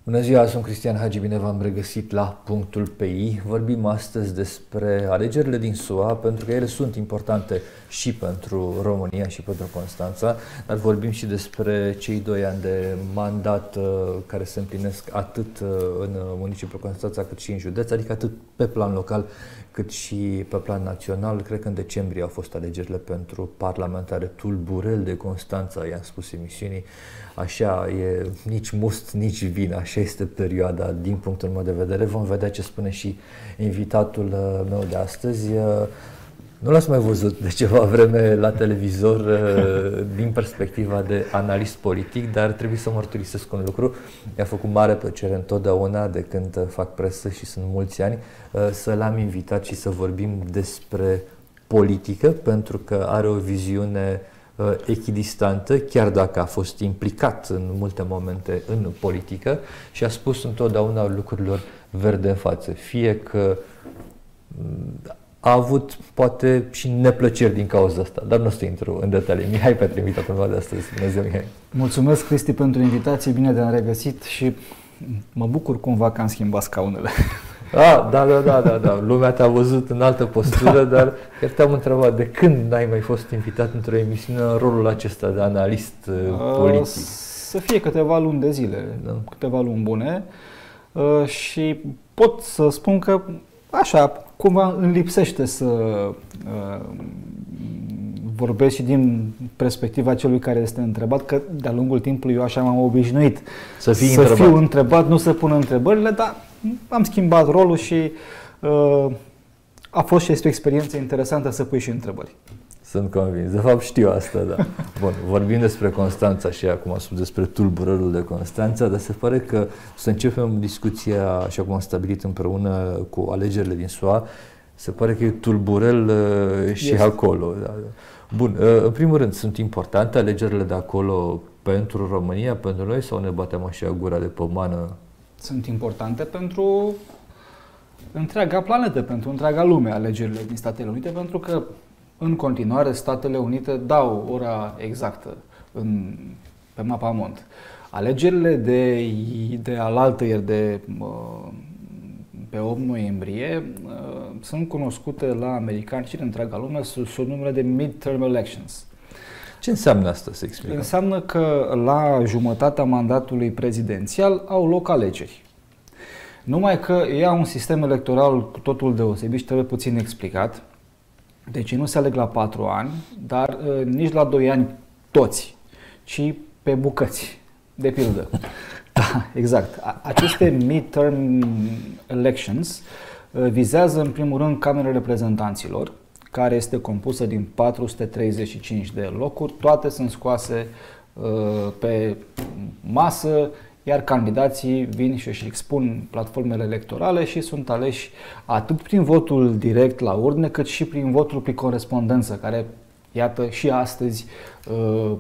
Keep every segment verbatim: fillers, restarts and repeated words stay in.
Bună ziua, sunt Cristian Hagi, bine v-am regăsit la Punctul P I. Vorbim astăzi despre alegerile din S U A, pentru că ele sunt importante și pentru România și pentru Constanța, dar vorbim și despre cei doi ani de mandat care se împlinesc atât în municipiul Constanța cât și în județ, adică atât pe plan local cât și pe plan național. Cred că în decembrie au fost alegerile pentru parlamentare. Tulburel de Constanța, i-am spus emisiunii, așa e, nici must, nici vin, așa este perioada din punctul meu de vedere. Vom vedea ce spune și invitatul meu de astăzi. Nu l-ați mai văzut de ceva vreme la televizor din perspectiva de analist politic, dar trebuie să mărturisesc un lucru. Mi-a făcut mare plăcere întotdeauna de când fac presă și sunt mulți ani să l-am invitat și să vorbim despre politică, pentru că are o viziune echidistantă, chiar dacă a fost implicat în multe momente în politică și a spus întotdeauna lucrurilor verde în față. Fie că a avut poate și neplăceri din cauza asta, dar nu o să intru în detalii. Mihai Petre, invitatul meu de astăzi. Bună ziua, Mihai! Mulțumesc, Cristi, pentru invitație, bine te-am regăsit și mă bucur cumva că am schimbat scaunele. Ah, da, da, da, da, da. Lumea te-a văzut în altă postură, da. Dar chiar te-am întrebat de când n-ai mai fost invitat într-o emisiune în rolul acesta de analist uh, politic? Să fie câteva luni de zile, da. câteva luni bune uh, și pot să spun că așa, cumva îmi lipsește să uh, vorbesc și din perspectiva celui care este întrebat, că de-a lungul timpului eu așa m-am obișnuit să, fii să întrebat. fiu întrebat, nu să pun întrebările, dar am schimbat rolul și uh, a fost și este o experiență interesantă să pui și întrebări. Sunt convins. De fapt știu asta, da. Bun, vorbim despre Constanța și acum am spus despre tulburărul de Constanța, dar se pare că să începem discuția, așa cum am stabilit împreună cu alegerile din S U A, se pare că e tulburel uh, și este acolo. Da. Bun, uh, în primul rând, sunt importante alegerile de acolo pentru România, pentru noi, sau ne batem așa gura de pomană? Sunt importante pentru întreaga planetă, pentru întreaga lume, alegerile din Statele Unite, pentru că în continuare Statele Unite dau ora exactă în, pe mapamont. Alegerile de, de alaltăieri, de pe opt noiembrie, sunt cunoscute la americani și în întreaga lume sub, sub numele de midterm elections. Ce înseamnă asta, să explicăm? Înseamnă că la jumătatea mandatului prezidențial au loc alegeri. Numai că e un sistem electoral cu totul deosebit și trebuie puțin explicat. Deci nu se aleg la patru ani, dar uh, nici la doi ani toți, ci pe bucăți, de pildă. Da, exact. Aceste midterm elections uh, vizează în primul rând Camera Reprezentanților, care este compusă din patru sute treizeci și cinci de locuri, toate sunt scoase uh, pe masă, iar candidații vin și își expun platformele electorale și sunt aleși atât prin votul direct la urne, cât și prin votul prin corespondență, care, iată, și astăzi uh,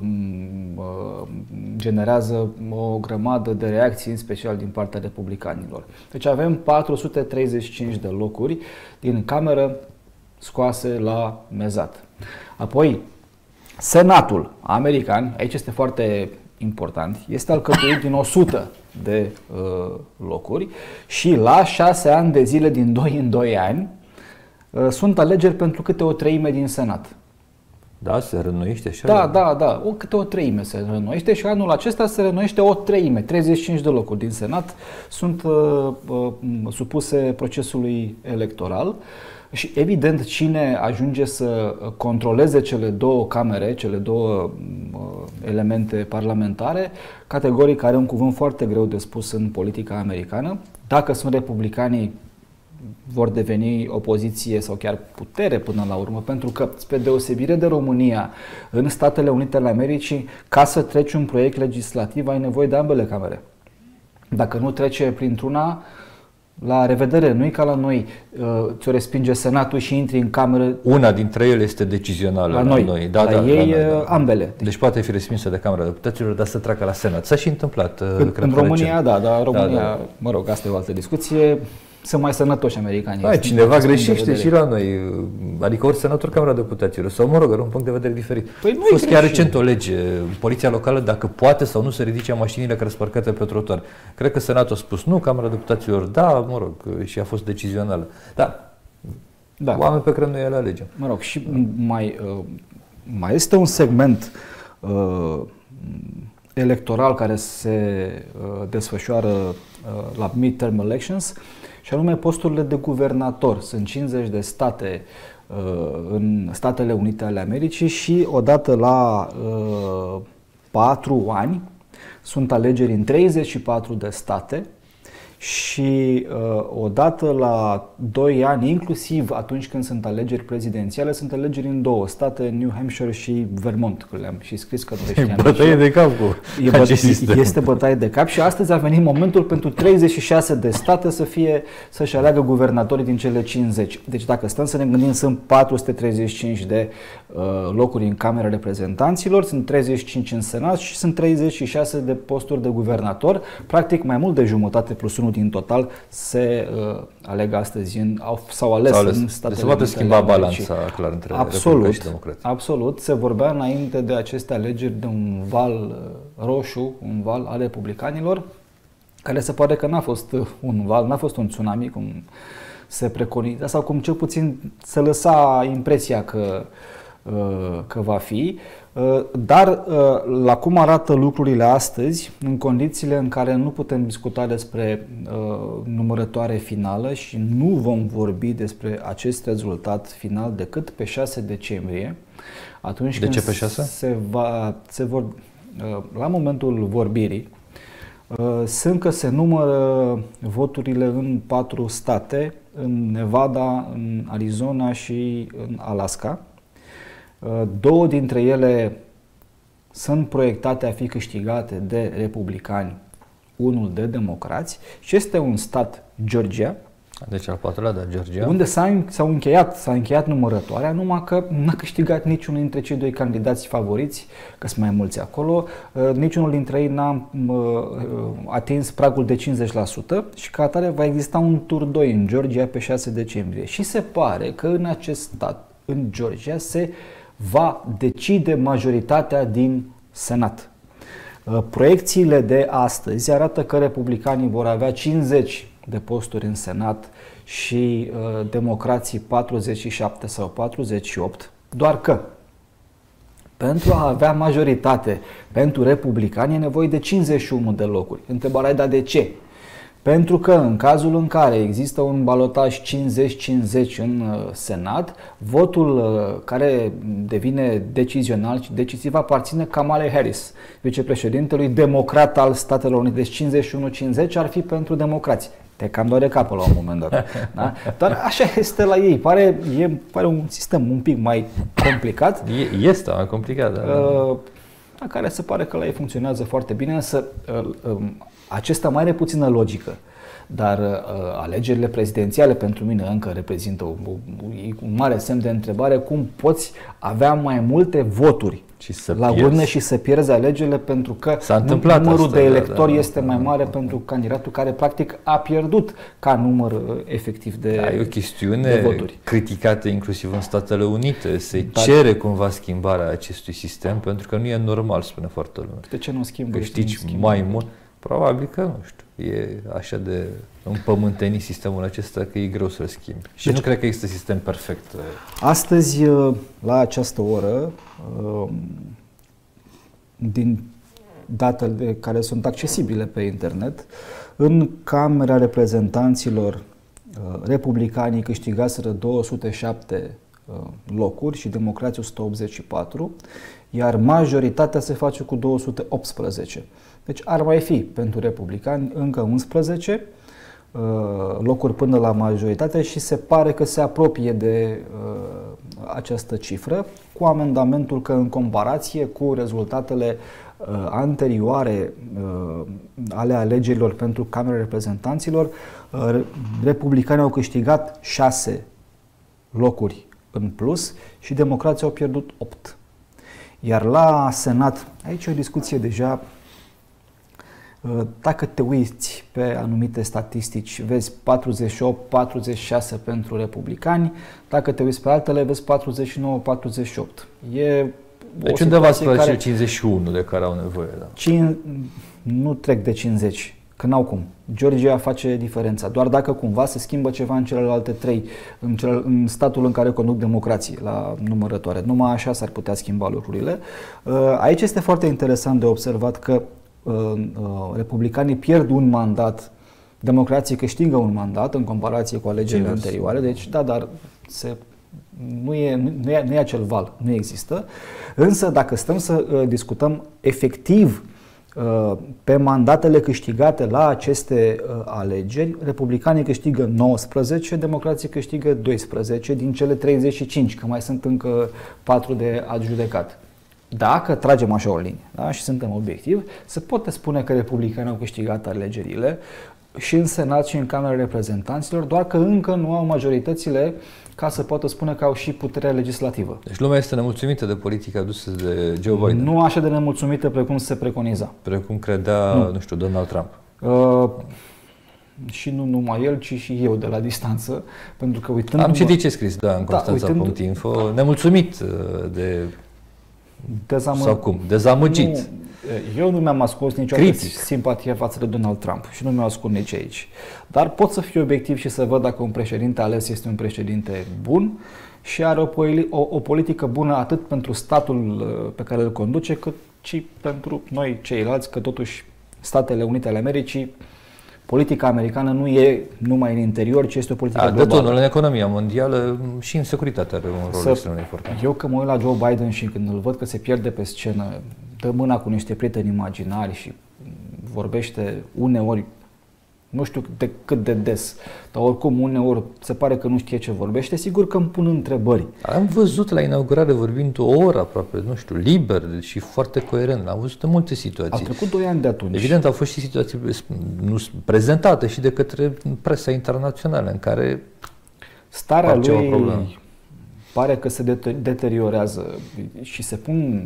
uh, generează o grămadă de reacții, în special din partea republicanilor. Deci avem patru sute treizeci și cinci de locuri din cameră scoase la mezat. Apoi, Senatul american, aici este foarte important, este alcătuit din o sută de uh, locuri și la șase ani de zile, din doi în doi ani, uh, sunt alegeri pentru câte o treime din Senat. Da, se reînnoiește așa? Da, da, da, o, câte o treime se reînnoiește și anul acesta se reînnoiește o treime, treizeci și cinci de locuri din Senat sunt uh, uh, supuse procesului electoral. Și evident, cine ajunge să controleze cele două camere, cele două uh, elemente parlamentare, categoric are un cuvânt foarte greu de spus în politica americană. Dacă sunt republicanii, vor deveni opoziție sau chiar putere până la urmă, pentru că, spre deosebire de România, în Statele Unite ale Americii, ca să treci un proiect legislativ, ai nevoie de ambele camere. Dacă nu trece printr-una, la revedere, nu e ca la noi, ți-o respinge Senatul și intri în cameră. Una dintre ele este decizională la, la noi. noi. Da, la da, ei, la noi, da. ambele. Deci poate fi respinsă de Camera Deputaților, dar să treacă la Senat. S-a și întâmplat. În, în România, da, dar România, da, da. mă rog, asta e o altă discuție. sunt mai sănătoși americanii. Da, cineva greșește și la noi, adică ori senator Camera Deputaților, sau mă rog, are un punct de vedere diferit. Păi a fost chiar recent o lege, poliția locală, dacă poate sau nu să ridice mașinile care sunt parcate pe trotuar. Cred că Senatul a spus nu, Camera Deputaților da, mă rog, și a fost decizională. Da, da. Oameni pe care nu e la lege. Mă rog, și mai, mai este un segment uh, electoral care se uh, desfășoară uh, la midterm elections, și anume posturile de guvernator. Sunt cincizeci de state uh, în Statele Unite ale Americii și odată la uh, patru ani sunt alegeri în treizeci și patru de state și uh, odată la doi ani, inclusiv atunci când sunt alegeri prezidențiale, sunt alegeri în două state, New Hampshire și Vermont, că le-am și scris că nu știam. E bătaie de cap cu e acest sistem. Este bătaie de cap și astăzi a venit momentul pentru treizeci și șase de state să fie, să-și aleagă guvernatorii din cele cincizeci. Deci dacă stăm să ne gândim, sunt patru sute treizeci și cinci de uh, locuri în Camera Reprezentanților, sunt treizeci și cinci în Senat și sunt treizeci și șase de posturi de guvernator. Practic mai mult de jumătate plus unul din total se uh, aleg astăzi în, au, s-au ales, ales în Statele Unite. Se poate schimba balanța clar între Republicani și Democrați. Absolut. Se vorbea înainte de aceste alegeri de un val roșu, un val al republicanilor, care se pare că n-a fost un val, n-a fost un tsunami, cum se preconiza, sau cum cel puțin se lăsa impresia că, că va fi. Dar la cum arată lucrurile astăzi, în condițiile în care nu putem discuta despre numărătoare finală și nu vom vorbi despre acest rezultat final decât pe șase decembrie, atunci de când ce pe șase? Se va, se vor, la momentul vorbirii, sunt că se numără voturile în patru state, în Nevada, în Arizona și în Alaska. Două dintre ele sunt proiectate a fi câștigate de republicani, unul de democrați, și este un stat, Georgia. Deci al patrulea, da, Georgia. Unde s-a, s-a încheiat, s-a încheiat numărătoarea, numai că n-a câștigat niciunul dintre cei doi candidați favoriți, că sunt mai mulți acolo, niciunul dintre ei n-a atins pragul de cincizeci la sută și ca atare va exista un tur doi în Georgia pe șase decembrie. Și se pare că în acest stat, în Georgia, se va decide majoritatea din Senat. Proiecțiile de astăzi arată că republicanii vor avea cincizeci de posturi în Senat și uh, democrații patruzeci și șapte sau patruzeci și opt, doar că pentru a avea majoritate pentru republicani e nevoie de cincizeci și unu de locuri. Întrebarea e, dar de ce? Pentru că în cazul în care există un balotaj cincizeci cincizeci în Senat, votul care devine decizional și decisiv aparține Kamala Harris, vicepreședintelui democrat al Statelor Unite. Deci cincizeci și unu cincizeci ar fi pentru democrați. Te cam doare capul la un moment dat. Da? Dar așa este la ei. Pare, e, pare un sistem un pic mai complicat. E, este mai complicat, da. Uh, care se pare că la ei funcționează foarte bine, însă uh, um, acesta mai are puțină logică, dar uh, alegerile prezidențiale pentru mine încă reprezintă un, un mare semn de întrebare. Cum poți avea mai multe voturi și să la pierzi. urne și să pierzi alegerile pentru că asta, numărul de electori da, da, este mai mare da, pentru candidatul care practic a pierdut ca număr efectiv de voturi. Da, e o chestiune criticată inclusiv în Statele Unite. Se da. cere cumva schimbarea acestui sistem pentru că nu e normal, spune foarte lumea. De ce nu schimbă? Câștigi mai mult? Probabil că, nu știu, e așa de împământenit sistemul acesta că e greu să-l schimbi. Și deci, nu cred că există sistem perfect. Astăzi, la această oră, din datele care sunt accesibile pe internet, în Camera Reprezentanților, republicanii câștigaseră două sute șapte locuri și democrații o sută optzeci și patru, iar majoritatea se face cu două sute optsprezece. Deci ar mai fi pentru republicani încă unsprezece locuri până la majoritate și se pare că se apropie de această cifră, cu amendamentul că în comparație cu rezultatele anterioare ale alegerilor pentru Camera Reprezentanților, republicanii au câștigat șase locuri în plus și democrații au pierdut opt. Iar la Senat, aici e o discuție deja Dacă te uiți pe anumite statistici, vezi patruzeci și opt patruzeci și șase pentru republicani, dacă te uiți pe altele, vezi patruzeci și nouă patruzeci și opt. E deci undeva spre care... cel cincizeci și unu de care au nevoie. Da. Cin... Nu trec de cincizeci, că n-au cum. Georgia face diferența. Doar dacă cumva se schimbă ceva în celelalte trei, în, cel... în statul în care conduc democrații la numărătoare. Numai așa s-ar putea schimba lucrurile. Aici este foarte interesant de observat că republicanii pierd un mandat, democrații câștigă un mandat în comparație cu alegerile Cine anterioare. Deci, da, dar se, nu, e, nu, e, nu e acel val, nu există. Însă, dacă stăm să uh, discutăm efectiv uh, pe mandatele câștigate la aceste uh, alegeri, republicanii câștigă nouăsprezece, democrații câștigă doisprezece din cele treizeci și cinci, că mai sunt încă patru de adjudecat. Dacă tragem așa o linie, da, și suntem obiectivi, se poate spune că republicanii au câștigat alegerile și în Senat și în Camera Reprezentanților, doar că încă nu au majoritățile ca să poată spune că au și puterea legislativă. Deci lumea este nemulțumită de politica adusă de Joe Biden. Nu așa de nemulțumită precum se preconiza. Precum credea, nu, nu știu, Donald Trump. Uh, și nu numai el, ci și eu de la distanță, pentru că uitându-mă... Am citit ce scris, da, în Constanța punct info, nemulțumit de... Dezamă... Sau cum? Dezamăgit. Nu, eu nu mi-am ascuns niciodată simpatie față de Donald Trump și nu mi-am ascuns nici aici. Dar pot să fiu obiectiv și să văd dacă un președinte ales este un președinte bun și are o, o, o politică bună atât pentru statul pe care îl conduce, cât și pentru noi ceilalți, că totuși Statele Unite ale Americii, politica americană nu e numai în interior, ci este o politică A, globală. De tot, în economia mondială și în securitate are un rol extrem de important. Eu că mă uit la Joe Biden și când îl văd că se pierde pe scenă, dă mâna cu niște prieteni imaginari și vorbește uneori, nu știu de cât de des, dar oricum uneori se pare că nu știe ce vorbește, sigur că îmi pun întrebări. Am văzut la inaugurare vorbind o oră aproape, nu știu, liber și foarte coerent. Am văzut în multe situații. Au trecut doi ani de atunci. Evident, au fost și situații nu, prezentate și de către presa internațională în care starea lui pare că se deteriorează și se pun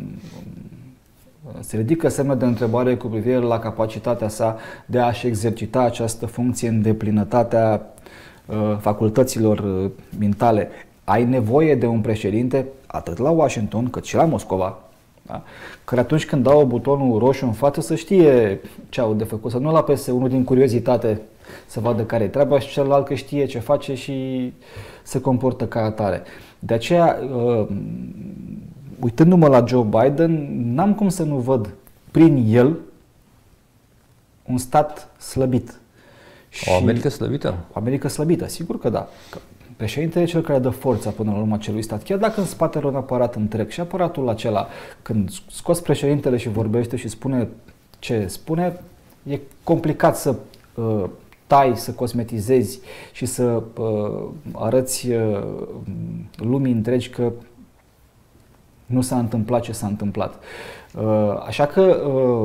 se ridică semne de întrebare cu privire la capacitatea sa de a-și exercita această funcție în deplinătatea uh, facultăților uh, mentale. Ai nevoie de un președinte atât la Washington cât și la Moscova, da? Care atunci când dau butonul roșu în față să știe ce au de făcut, să nu-l apese unul din curiozitate să vadă care e treaba și celălalt că știe ce face și se comportă ca atare. De aceea, uh, uitându-mă la Joe Biden, n-am cum să nu văd prin el un stat slăbit. O Americă slăbită? O Americă slăbită, sigur că da. Că președintele e cel care dă forța până la urmă acelui stat. Chiar dacă în spatele un aparat întreg și aparatul acela, când scoți președintele și vorbește și spune ce spune, e complicat să uh, tai, să cosmetizezi și să uh, arăți uh, lumii întregi că nu s-a întâmplat ce s-a întâmplat. Așa că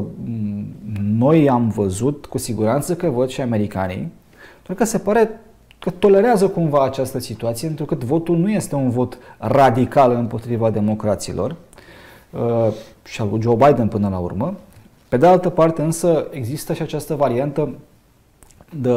noi am văzut cu siguranță că văd și americanii, pentru că se pare că tolerează cumva această situație, pentru că votul nu este un vot radical împotriva democraților și al lui Joe Biden până la urmă. Pe de altă parte însă există și această variantă de,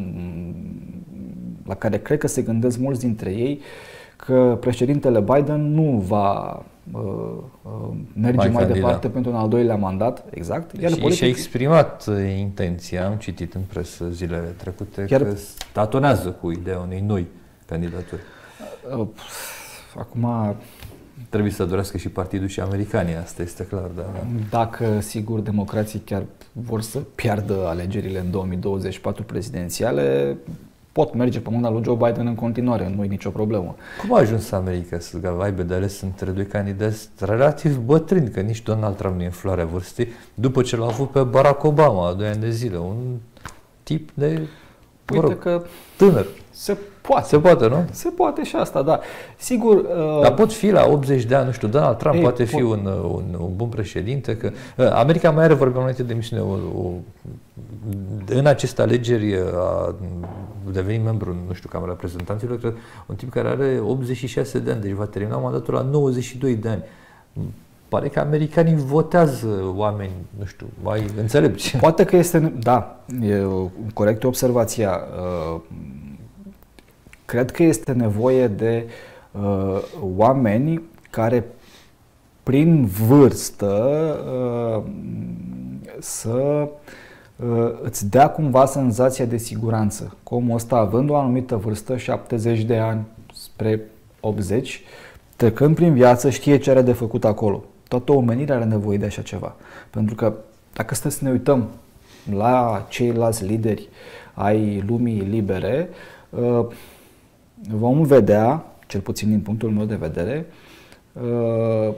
la care cred că se gândesc mulți dintre ei, că președintele Biden nu va uh, uh, merge mai, mai departe pentru un al doilea mandat, exact. Iar și politic... și-a exprimat intenția, am citit în presă zilele trecute, Chiar... că statonează cu ideea unei noi candidaturi. Uh, acum... Trebuie să dorească și partidul și americanii, asta este clar. Da, da. Dacă, sigur, democrații chiar vor să piardă alegerile în două mii douăzeci și patru prezidențiale, pot merge pe mâna lui Joe Biden în continuare, nu e nicio problemă. Cum a ajuns America să aibă de ales între doi candidați relativ bătrâni, că nici Donald Trump nu e în floarea vârstei, după ce l-a avut pe Barack Obama doi ani de zile, un tip de, mă rog, că tânăr. Se poate. Se poate, nu? Se poate și asta, da. Sigur... Uh... Dar pot fi la optzeci de ani, nu știu, Donald Trump Ei, poate pot... fi un, un, un bun președinte, că uh, America mai are, vorbeam înainte de emisiune, o, o, în aceste alegeri a devenit membru, nu știu, Camera Reprezentanților, cred, un tip care are optzeci și șase de ani, deci va termina mandatul la nouăzeci și doi de ani. pare că americanii votează oameni, nu știu, mai înțelepți. Poate că este, da, e corectă observația. Cred că este nevoie de uh, oameni care prin vârstă uh, să uh, îți dea cumva senzația de siguranță. Că omul ăsta, având o anumită vârstă, șaptezeci de ani spre optzeci, trecând prin viață, știe ce are de făcut acolo. Toată omenirea are nevoie de așa ceva. Pentru că dacă stăm să ne uităm la ceilalți lideri ai lumii libere, uh, vom vedea, cel puțin din punctul meu de vedere, uh,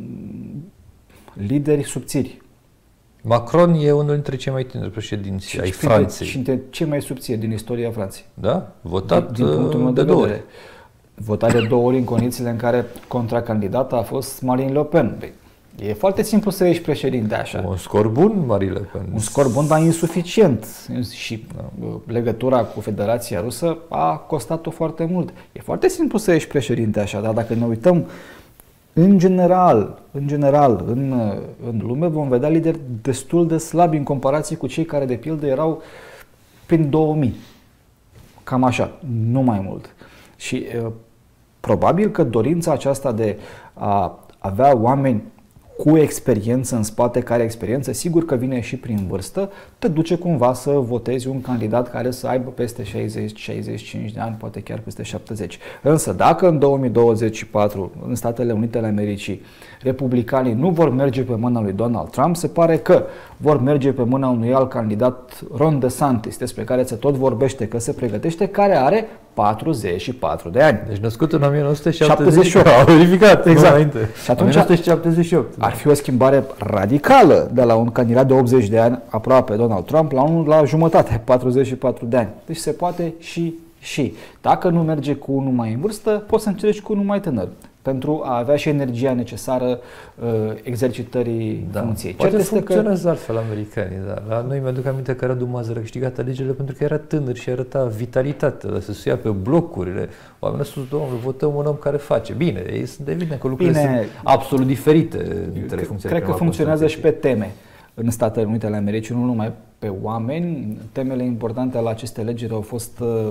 lideri subțiri. Macron e unul dintre cei mai tineri președinți și ai Franței. Și dintre cei mai subțiri din istoria Franței. Da? Votat din, din punctul meu de, de două vedere. Votat de două ori în condițiile în care contracandidata a fost Marine Le Pen. E foarte simplu să ieși președinte așa. Un scor bun, Marine Le Pen. Un scor bun, dar insuficient. Și legătura cu Federația Rusă a costat-o foarte mult. E foarte simplu să ieși președinte așa, dar dacă ne uităm în general, în general, în, în lume, vom vedea lideri destul de slabi în comparație cu cei care, de pildă, erau prin două mii. Cam așa, nu mai mult. Și e, probabil că dorința aceasta de a avea oameni cu experiență în spate, care experiență, sigur că vine și prin vârstă, te duce cumva să votezi un candidat care să aibă peste șaizeci șaizeci și cinci de ani, poate chiar peste șaptezeci. Însă dacă în două mii douăzeci și patru, în Statele Unite ale Americii, republicanii nu vor merge pe mâna lui Donald Trump, se pare că vor merge pe mâna unui alt candidat, Ron DeSantis, despre care se tot vorbește că se pregătește, care are patruzeci și patru de ani. Deci născut în o mie nouă sute șaptezeci și opt. Au verificat, exact. Și atunci o mie nouă sute șaptezeci și opt. Ar fi o schimbare radicală de la un candidat de optzeci de ani, aproape Donald Trump, la unul la jumătate, patruzeci și patru de ani. Deci se poate și și. Dacă nu merge cu unul mai în vârstă, poți să încerci cu unul mai tânăr, pentru a avea și energia necesară uh, exercitării da. funcției. Poate funcționează că... altfel americanii, da. La noi mi-aduc aminte că Radu Mazăr a câștigat alegerile pentru că era tânăr și arăta vitalitate, să se ia pe blocurile. Oamenii au spus, domnule, votăm un om care face. Bine, ei sunt evident că lucrurile Bine, sunt absolut diferite dintre funcțiile. Cred că funcționează și pe teme. În Statele Unite ale Americii, nu numai pe oameni. Temele importante ale acestei alegeri au fost, uh,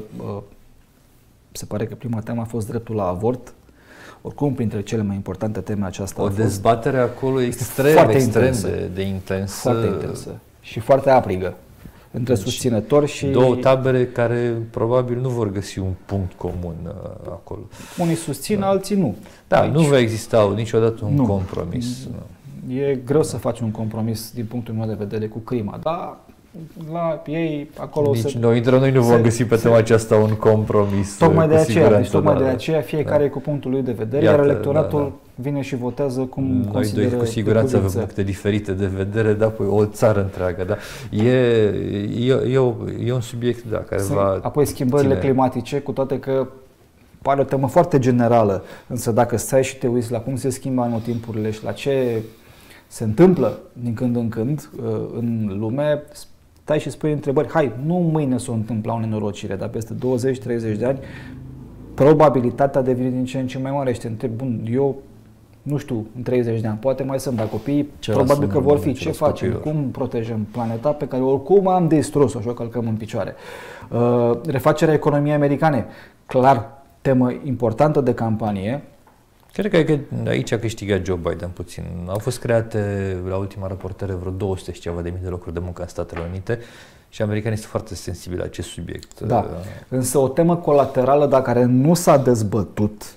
se pare că prima temă a fost dreptul la avort. Oricum, printre cele mai importante teme aceasta o a fost dezbatere acolo extrem, foarte extrem intensă, de, de intensă. Foarte intensă și foarte aprigă între susținători și... Două tabere care probabil nu vor găsi un punct comun uh, acolo. Unii susțin, da. alții nu. Da, Aici. Nu va exista niciodată un nu. compromis. E greu să faci un compromis din punctul meu de vedere cu crima, dar la ei acolo Nici se, noi, între noi nu vom găsi pe tema aceasta un compromis. Tocmai de aceea, deci tocmai da, de aceea fiecare da. cu punctul lui de vedere, Iată, iar electoratul da, da. vine și votează cum noi consideră doi cu siguranță avem puncte diferite de vedere, dar apoi o țară întreagă. Da. E, e, e, o, e un subiect da, care Sunt, va apoi schimbările ține. climatice, cu toate că pare o temă foarte generală, însă dacă stai și te uiți la cum se schimbă anotimpurile și la ce se întâmplă din când în când în lume, stai și spui întrebări, hai, nu mâine s-o întâmpla o nenorocire, dar peste douăzeci treizeci de ani probabilitatea devine din ce în ce mai mare și te întreb, bun, eu nu știu, în treizeci de ani, poate mai sunt, dar copiii ce probabil că vor fi, ce facem, copilor. Cum protejăm planeta pe care oricum am distrus-o și o călcăm în picioare. Uh, refacerea economiei americane, clar, temă importantă de campanie. Cred că aici a câștigat Joe Biden puțin. Au fost create la ultima raportare vreo două sute și ceva de mii de locuri de muncă în Statele Unite și americanii sunt foarte sensibili la acest subiect. Da, însă o temă colaterală, dar care nu s-a dezbătut,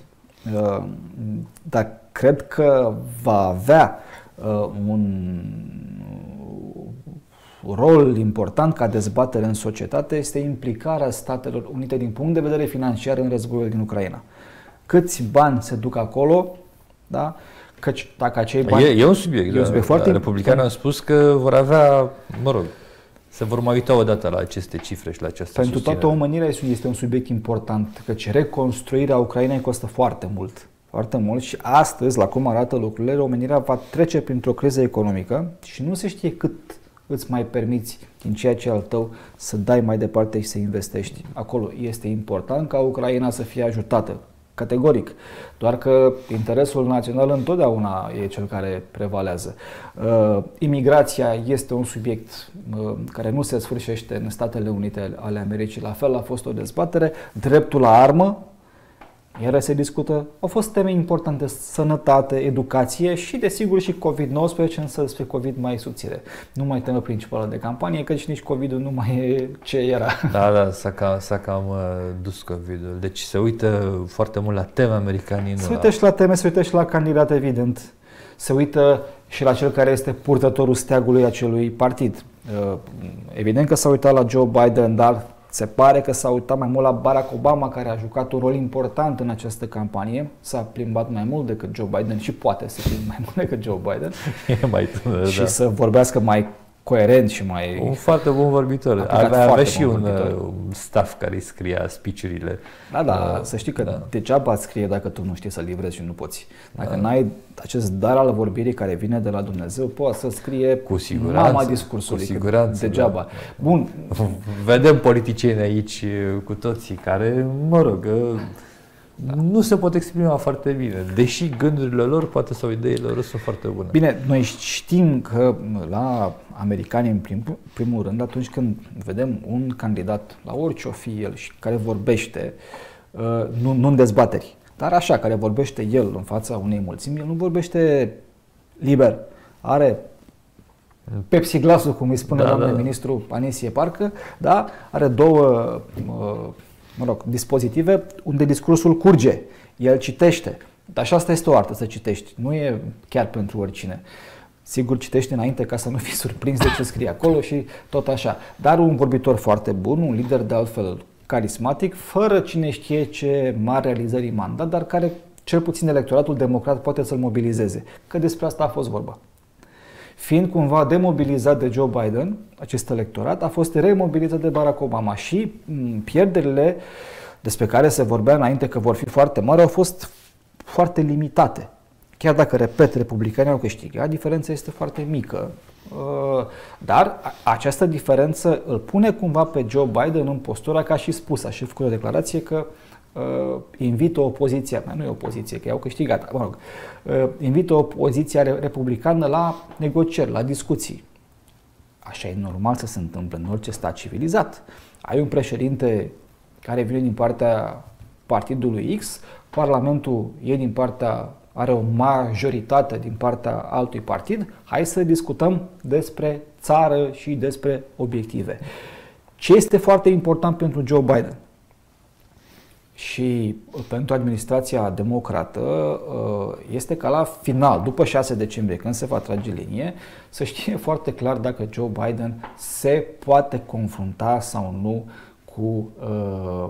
dar cred că va avea un rol important ca dezbatere în societate, este implicarea Statelor Unite din punct de vedere financiar în războiul din Ucraina. Câți bani se duc acolo, da? Căci dacă acei bani... E, e un subiect, e un subiect foarte republicanii au spus că vor avea, mă rog, se vor mai uita odată la aceste cifre și la această Pentru susținere. toată omenirea este un subiect important, căci reconstruirea Ucrainei costă foarte mult. Foarte mult și astăzi, la cum arată lucrurile, omenirea va trece printr-o criză economică și nu se știe cât îți mai permiți din ceea ce al tău să dai mai departe și să investești. Acolo este important ca Ucraina să fie ajutată categoric. Doar că interesul național întotdeauna e cel care prevalează. Uh, imigrația este un subiect uh, care nu se sfârșește în Statele Unite ale Americii. La fel a fost o dezbatere. Dreptul la armă, iar se discută, au fost teme importante, sănătate, educație și desigur și covid nouăsprezece, însă despre COVID mai subțire. Nu mai temă principală de campanie, căci nici COVID-ul nu mai e ce era. Da, da, s-a cam, s-a cam uh, dus COVID-ul. Deci se uită foarte mult la teme americanii. Se uită și la teme, se uită și la candidat, evident. Se uită și la cel care este purtătorul steagului acelui partid. Uh, evident că s-a uitat la Joe Biden, dar se pare că s-a uitat mai mult la Barack Obama, care a jucat un rol important în această campanie. S-a plimbat mai mult decât Joe Biden și poate să plimbe mai mult decât Joe Biden. E mai tânăr, și da. să vorbească mai coerent și mai... Un foarte bun vorbitor. Avea, avea și un vorbitor. staff care îi scria speech-urile. Da, da, uh, să știi că da. degeaba îți scrie dacă tu nu știi să livrezi și nu poți. Dacă da. n-ai acest dar al vorbirii care vine de la Dumnezeu, poate să scrie cu siguranță, mama discursului. Cu siguranță, degeaba. Da. Bun. Vedem politicieni aici cu toții care, mă rog, da. nu se pot exprima foarte bine, deși gândurile lor, poate sau ideile lor sunt foarte bune. Bine, noi știm că la americani, în prim, primul rând, atunci când vedem un candidat, la orice o fi el, și care vorbește, nu, nu în dezbateri, dar așa, care vorbește el în fața unei mulțimi, el nu vorbește liber. Are Pepsi glasul, cum îi spune da, doamne da. ministru Anisie Parcă, da? Are două mă rog, dispozitive unde discursul curge. El citește. Dar și asta este o artă, să citești. Nu e chiar pentru oricine. Sigur, citești înainte ca să nu fii surprins de ce scrie acolo și tot așa. Dar un vorbitor foarte bun, un lider de altfel carismatic, fără cine știe ce mari realizări mandat, dar care cel puțin electoratul democrat poate să-l mobilizeze. Că despre asta a fost vorba. Fiind cumva demobilizat de Joe Biden, acest electorat a fost remobilizat de Barack Obama și pierderile despre care se vorbea înainte că vor fi foarte mari au fost foarte limitate. Chiar dacă, repet, republicanii au câștigat, diferența este foarte mică. Dar această diferență îl pune cumva pe Joe Biden în postura, ca și spus, a și făcut o declarație că Uh, invită opoziția, nu e opoziție, că i-au câștigat, mă rog, uh, invită opoziția republicană la negocieri, la discuții. Așa e normal să se întâmple în orice stat civilizat. Ai un președinte care vine din partea partidului X, Parlamentul e din partea, are o majoritate din partea altui partid, hai să discutăm despre țară și despre obiective. Ce este foarte important pentru Joe Biden și pentru administrația democrată este ca la final, după șase decembrie, când se va trage linie, să știe foarte clar dacă Joe Biden se poate confrunta sau nu cu uh,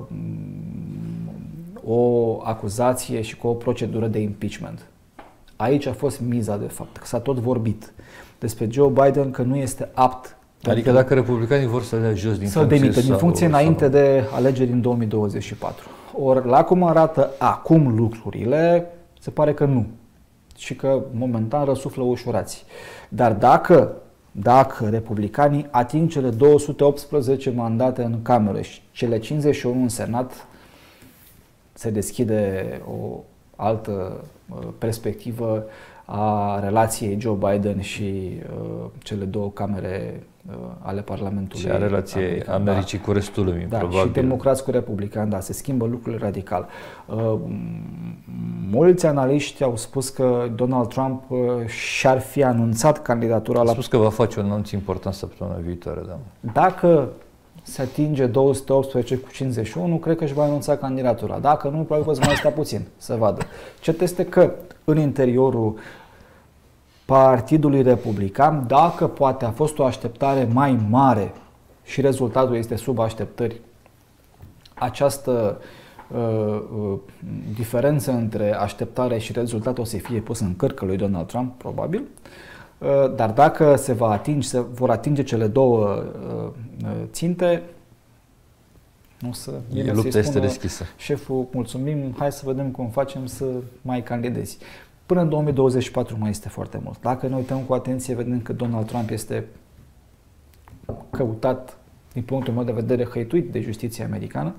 o acuzație și cu o procedură de impeachment. Aici a fost miza, de fapt, că s-a tot vorbit despre Joe Biden că nu este apt. Adică dacă republicanii vor să dea jos din să funcție demită din funcție sau, înainte sau... de alegeri în două mii douăzeci și patru. Ori la cum arată acum lucrurile, se pare că nu. Și că momentan răsuflă ușurați. Dar dacă, dacă republicanii ating cele două sute optsprezece mandate în Cameră și cele cincizeci și unu în Senat, se deschide o altă perspectivă a relației Joe Biden și uh, cele două camere uh, ale Parlamentului. Și a relației American, Americii da. cu restul lumii, da, probabil. Și democrați cu republicani, da, se schimbă lucrurile radical. Uh, mulți analiști au spus că Donald Trump uh, și-ar fi anunțat candidatura la... A spus că va face un anunț important săptămâna viitoare, da. Dacă se atinge două sute optsprezece cu cincizeci și unu, cred că își va anunța candidatura. Dacă nu, probabil că să mai sta puțin, să vadă. Cert este că în interiorul Partidului Republican, dacă poate a fost o așteptare mai mare și rezultatul este sub așteptări, această uh, uh, diferență între așteptare și rezultat o să fie pusă în cărcă lui Donald Trump, probabil. Uh, dar dacă se va atinge, se vor atinge cele două uh, ținte, nu să e, lupta este deschisă. Șeful, mulțumim, hai să vedem cum facem să mai candidezi. Până în două mii douăzeci și patru mai este foarte mult. Dacă ne uităm cu atenție, vedem că Donald Trump este căutat, din punctul meu de vedere, hăituit de justiția americană.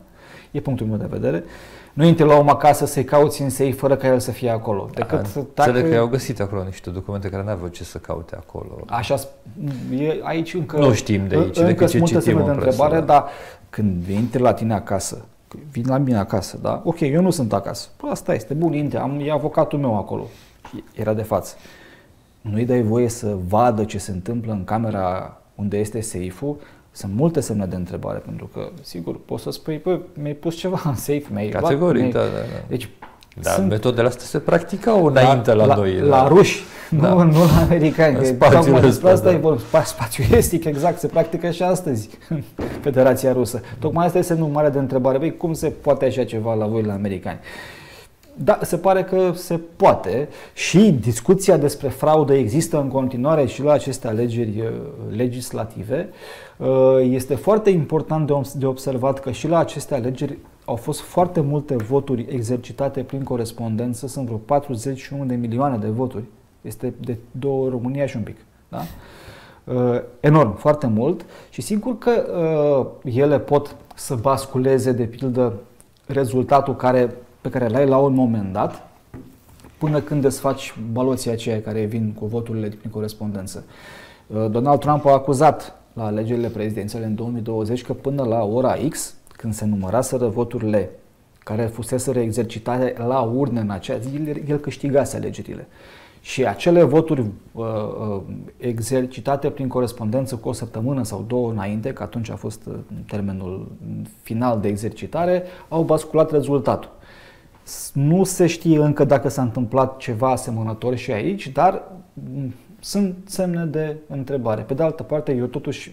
E punctul meu de vedere. Nu intri la om acasă să-i cauți în safe fără ca el să fie acolo. Decât Înțeleg că i-au găsit acolo niște documente care n-aveau ce să caute acolo. Așa, e, aici încă nu știm de aici, încă decât ce multe citim semne de în presă, întrebare, da. dar când intri la tine acasă, vin la mine acasă, da? Ok, eu nu sunt acasă. Păi asta este, bun, intri, am, e avocatul meu acolo. Era de față. Nu-i dai voie să vadă ce se întâmplă în camera unde este safe-ul. Sunt multe semne de întrebare, pentru că, sigur, poți să spui, bă, mi-ai pus ceva în safe, mi-ai Categoric, mi-ai... da, da, da. Deci, Dar sunt... metodele astea se practicau înainte la, la noi. La, la ruși, da. nu, nu la americani. Spațiul ăsta, asta da. e vorba, spațiul estic, exact, se practică și astăzi în Federația Rusă. Tocmai asta este semnul mare de întrebare. Băi, cum se poate așa ceva la voi, la americani? Da, se pare că se poate și discuția despre fraudă există în continuare și la aceste alegeri legislative. Este foarte important de observat că și la aceste alegeri au fost foarte multe voturi exercitate prin corespondență, sunt vreo patruzeci și unu de milioane de voturi. Este de două România și un pic. Da? Enorm, foarte mult și sigur că ele pot să basculeze, de pildă, rezultatul care pe care l-ai la un moment dat, până când desfaci baloții aceia care vin cu voturile prin corespondență. Donald Trump a acuzat la alegerile prezidențiale în două mii douăzeci că până la ora X, când se număraseră voturile care fuseseră exercitate la urne în acea zi, el câștigase alegerile. Și acele voturi uh, uh, exercitate prin corespondență cu o săptămână sau două înainte, că atunci a fost uh, termenul final de exercitare, au basculat rezultatul. Nu se știe încă dacă s-a întâmplat ceva asemănător și aici, dar sunt semne de întrebare. Pe de altă parte, eu totuși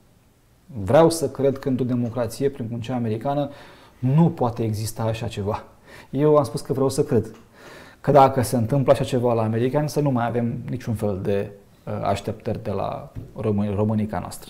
vreau să cred că într-o democrație precum cea americană nu poate exista așa ceva. Eu am spus că vreau să cred că dacă se întâmplă așa ceva la americani, să nu mai avem niciun fel de așteptări de la Românica noastră.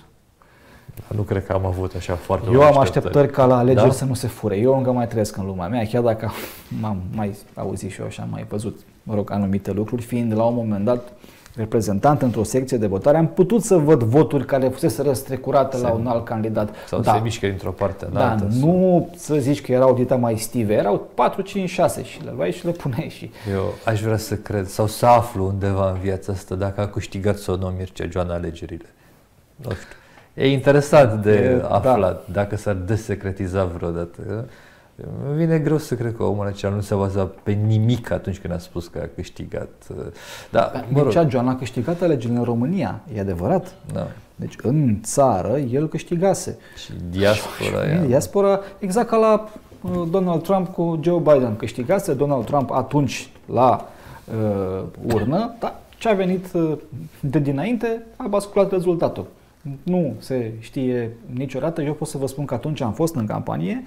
Nu cred că am avut așa foarte Eu am așteptări, așteptări ca la alegeri, da? Să nu se fure. Eu încă mai trăiesc în lumea mea, chiar dacă m-am mai auzit și eu așa, am mai văzut, mă rog, anumite lucruri, fiind la un moment dat reprezentant într-o secție de votare, am putut să văd voturi care fusese răstrecurate se, la un alt candidat. Sau da, se mișcă dintr-o parte în da, alta. Nu să zici că erau dita mai stive, erau patru, cinci, șase și le luai și le puneai și... Eu aș vrea să cred sau să aflu undeva în viața asta dacă a câștigat sau nu Mircea Joana alegerile. Nu știu. E interesant de e, aflat, da. Dacă s-ar desecretiza vreodată. Îmi vine greu să cred că omul acela nu se baza pe nimic atunci când a spus că a câștigat. Da, Mircea Joana a câștigat alegerile în România, e adevărat. Da. Deci în țară el câștigase. Și diaspora. Și diaspora, exact ca la Donald Trump cu Joe Biden. Câștigase Donald Trump atunci la uh, urnă, dar ce a venit de dinainte a basculat rezultatul. Nu se știe niciodată. Eu pot să vă spun că atunci am fost în campanie.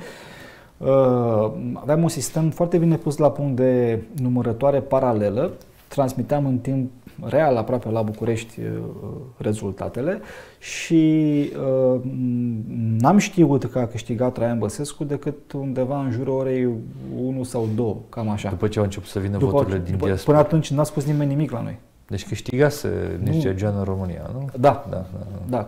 Aveam un sistem foarte bine pus la punct de numărătoare paralelă. Transmiteam în timp real aproape la București rezultatele și n-am știut că a câștigat Traian Băsescu decât undeva în jurul orei unu sau două, cam așa. După ce au început să vină după, voturile din după, diaspora. Până atunci n-a spus nimeni nimic la noi. Deci câștigase Mircea Joana în România, nu? Da, da, da, da.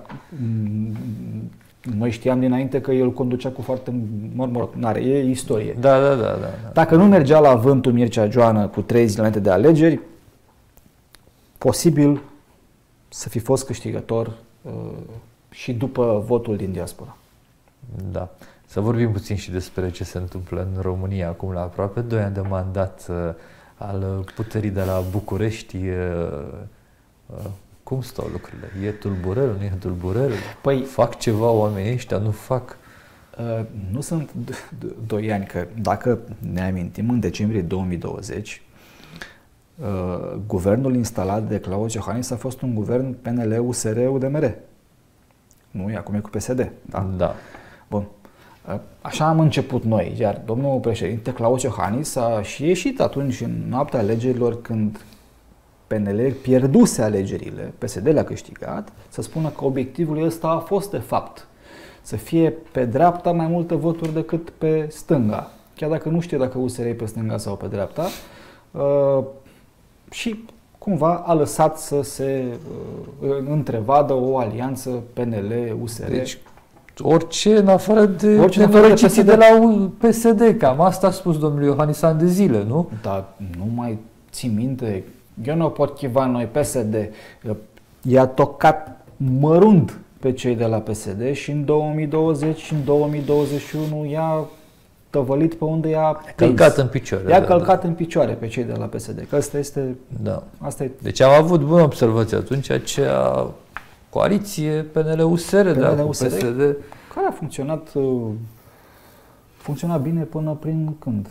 Noi știam dinainte că el conducea cu foarte... Mă rog, n-are, e istorie. Da, da, da, da, da. Dacă nu mergea la vântul Mircea Joana cu trei zile înainte de alegeri, posibil să fi fost câștigător uh, și după votul din diaspora. Da. Să vorbim puțin și despre ce se întâmplă în România acum la aproape doi ani de mandat uh, al puterii de la București. Uh, uh, Cum stau lucrurile? E tulburel, nu e tulburel? Păi, fac ceva oamenii ăștia, nu fac? Uh, nu sunt doi ani, că dacă ne amintim, în decembrie două mii douăzeci, uh, guvernul instalat de Claus Iohannis a fost un guvern P N L U S R U D M R. Nu, acum e cu P S D. Da. Da. Bun. Uh, așa am început noi, iar domnul președinte Claus Iohannis a și ieșit atunci în noaptea alegerilor, când P N L pierduse alegerile, P S D le-a câștigat, să spună că obiectivul ăsta a fost de fapt să fie pe dreapta mai multe voturi decât pe stânga. Chiar dacă nu știe dacă U S R e pe stânga sau pe dreapta. Uh, și cumva a lăsat să se uh, întrevadă o alianță P N L U S R. Deci, orice în afară de orice în afară de P S D. de la P S D. Cam asta a spus domnul Iohannis ani de zile, nu? Dar nu mai țin minte. Eu nu pot chiva noi P S D. I-a tocat mărunt pe cei de la P S D și în două mii douăzeci și în două mii douăzeci și unu i-a tăvălit pe unde i-a călcat în picioare. I-a da, călcat da. în picioare pe cei de la P S D. Că asta este... Da. Asta e... Deci am avut bună observație atunci, acea coaliție P N L U S R, da, cu P S D. Care a funcționat, funcționa bine până prin când?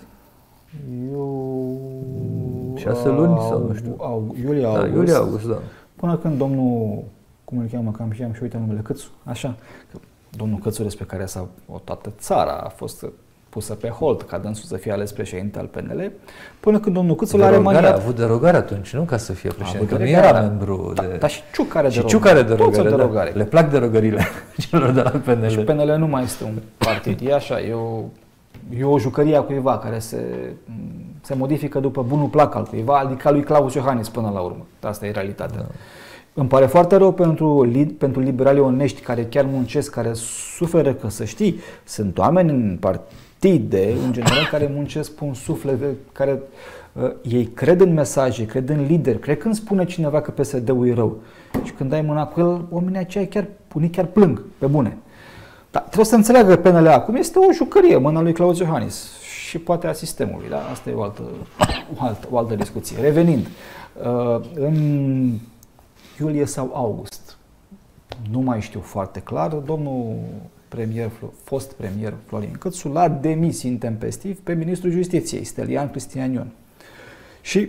Eu... șase luni sau nu știu. Au, iulie, august. Da, iulie, august, da. Până când domnul, cum îl cheamă, cam și am și uitat numele, Câțu, așa, domnul Câțu, despre care s-a, o toată țara a fost pusă pe hold ca dânsul să fie ales președinte al P N L, până când domnul Câțu l-a remaniat. A avut derogare atunci, nu ca să fie președinte, că nu era membru da, de... Dar și Ciuc are derogare. Și Ciuc are derogare, da. derogare. Le plac derogările celor de la P N L. Și P N L nu mai este un partid, e așa, e o, e o jucărie a cuiva care se, se modifică după bunul plac al cuiva, adică al lui Claus Iohannis până la urmă. Asta e realitatea. Da. Îmi pare foarte rău pentru, pentru liberalii onești care chiar muncesc, care suferă, că să știi, sunt oameni în partide, în general, care muncesc pe un suflet, care uh, ei cred în mesaje, cred în lideri, cred când spune cineva că P S D-ul e rău. Și când dai mâna cu el, oamenii aceia chiar, unii chiar plâng, pe bune. Dar trebuie să înțeleagă P N L acum este o jucărie, mâna lui Claus Iohannis și poate a sistemului. Da? Asta e o altă, o altă, o altă discuție. Revenind, uh, în iulie sau august, nu mai știu foarte clar, domnul premier, fost premier Florin Câțu l-a demis intempestiv pe ministrul Justiției, Stelian Cristian Ion. Și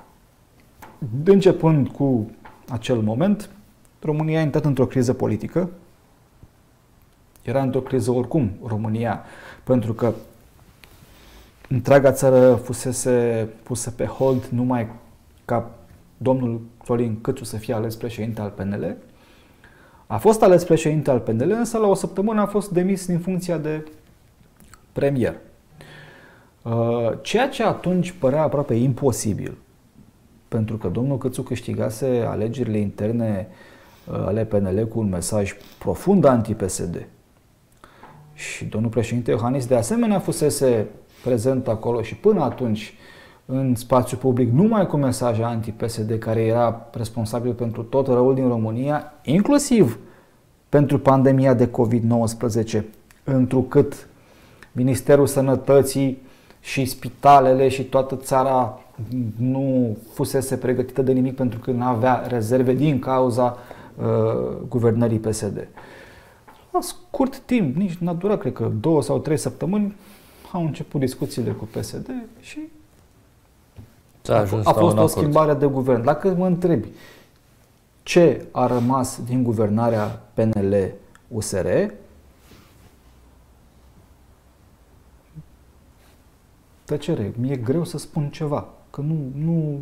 începând cu acel moment, România a intrat într-o criză politică. Era într-o criză oricum România, pentru că întreaga țară fusese pusă pe hold numai ca domnul Florin Câțu să fie ales președinte al P N L. A fost ales președinte al P N L, însă la o săptămână a fost demis din funcția de premier. Ceea ce atunci părea aproape imposibil, pentru că domnul Câțu câștigase alegerile interne ale P N L cu un mesaj profund anti-P S D. Și domnul președinte Iohannis de asemenea fusese prezent acolo și până atunci în spațiu public numai cu mesaje anti-P S D, care era responsabil pentru tot răul din România, inclusiv pentru pandemia de covid nouăsprezece, întrucât Ministerul Sănătății și spitalele și toată țara nu fusese pregătită de nimic pentru că nu avea rezerve din cauza uh, guvernării P S D. La scurt timp, nici n-a durat, cred că două sau trei săptămâni, au început discuțiile cu P S D și a, a, a fost o schimbare de guvern. Dacă mă întrebi ce a rămas din guvernarea P N L U S R, tăcere, mi-e greu să spun ceva, că nu, nu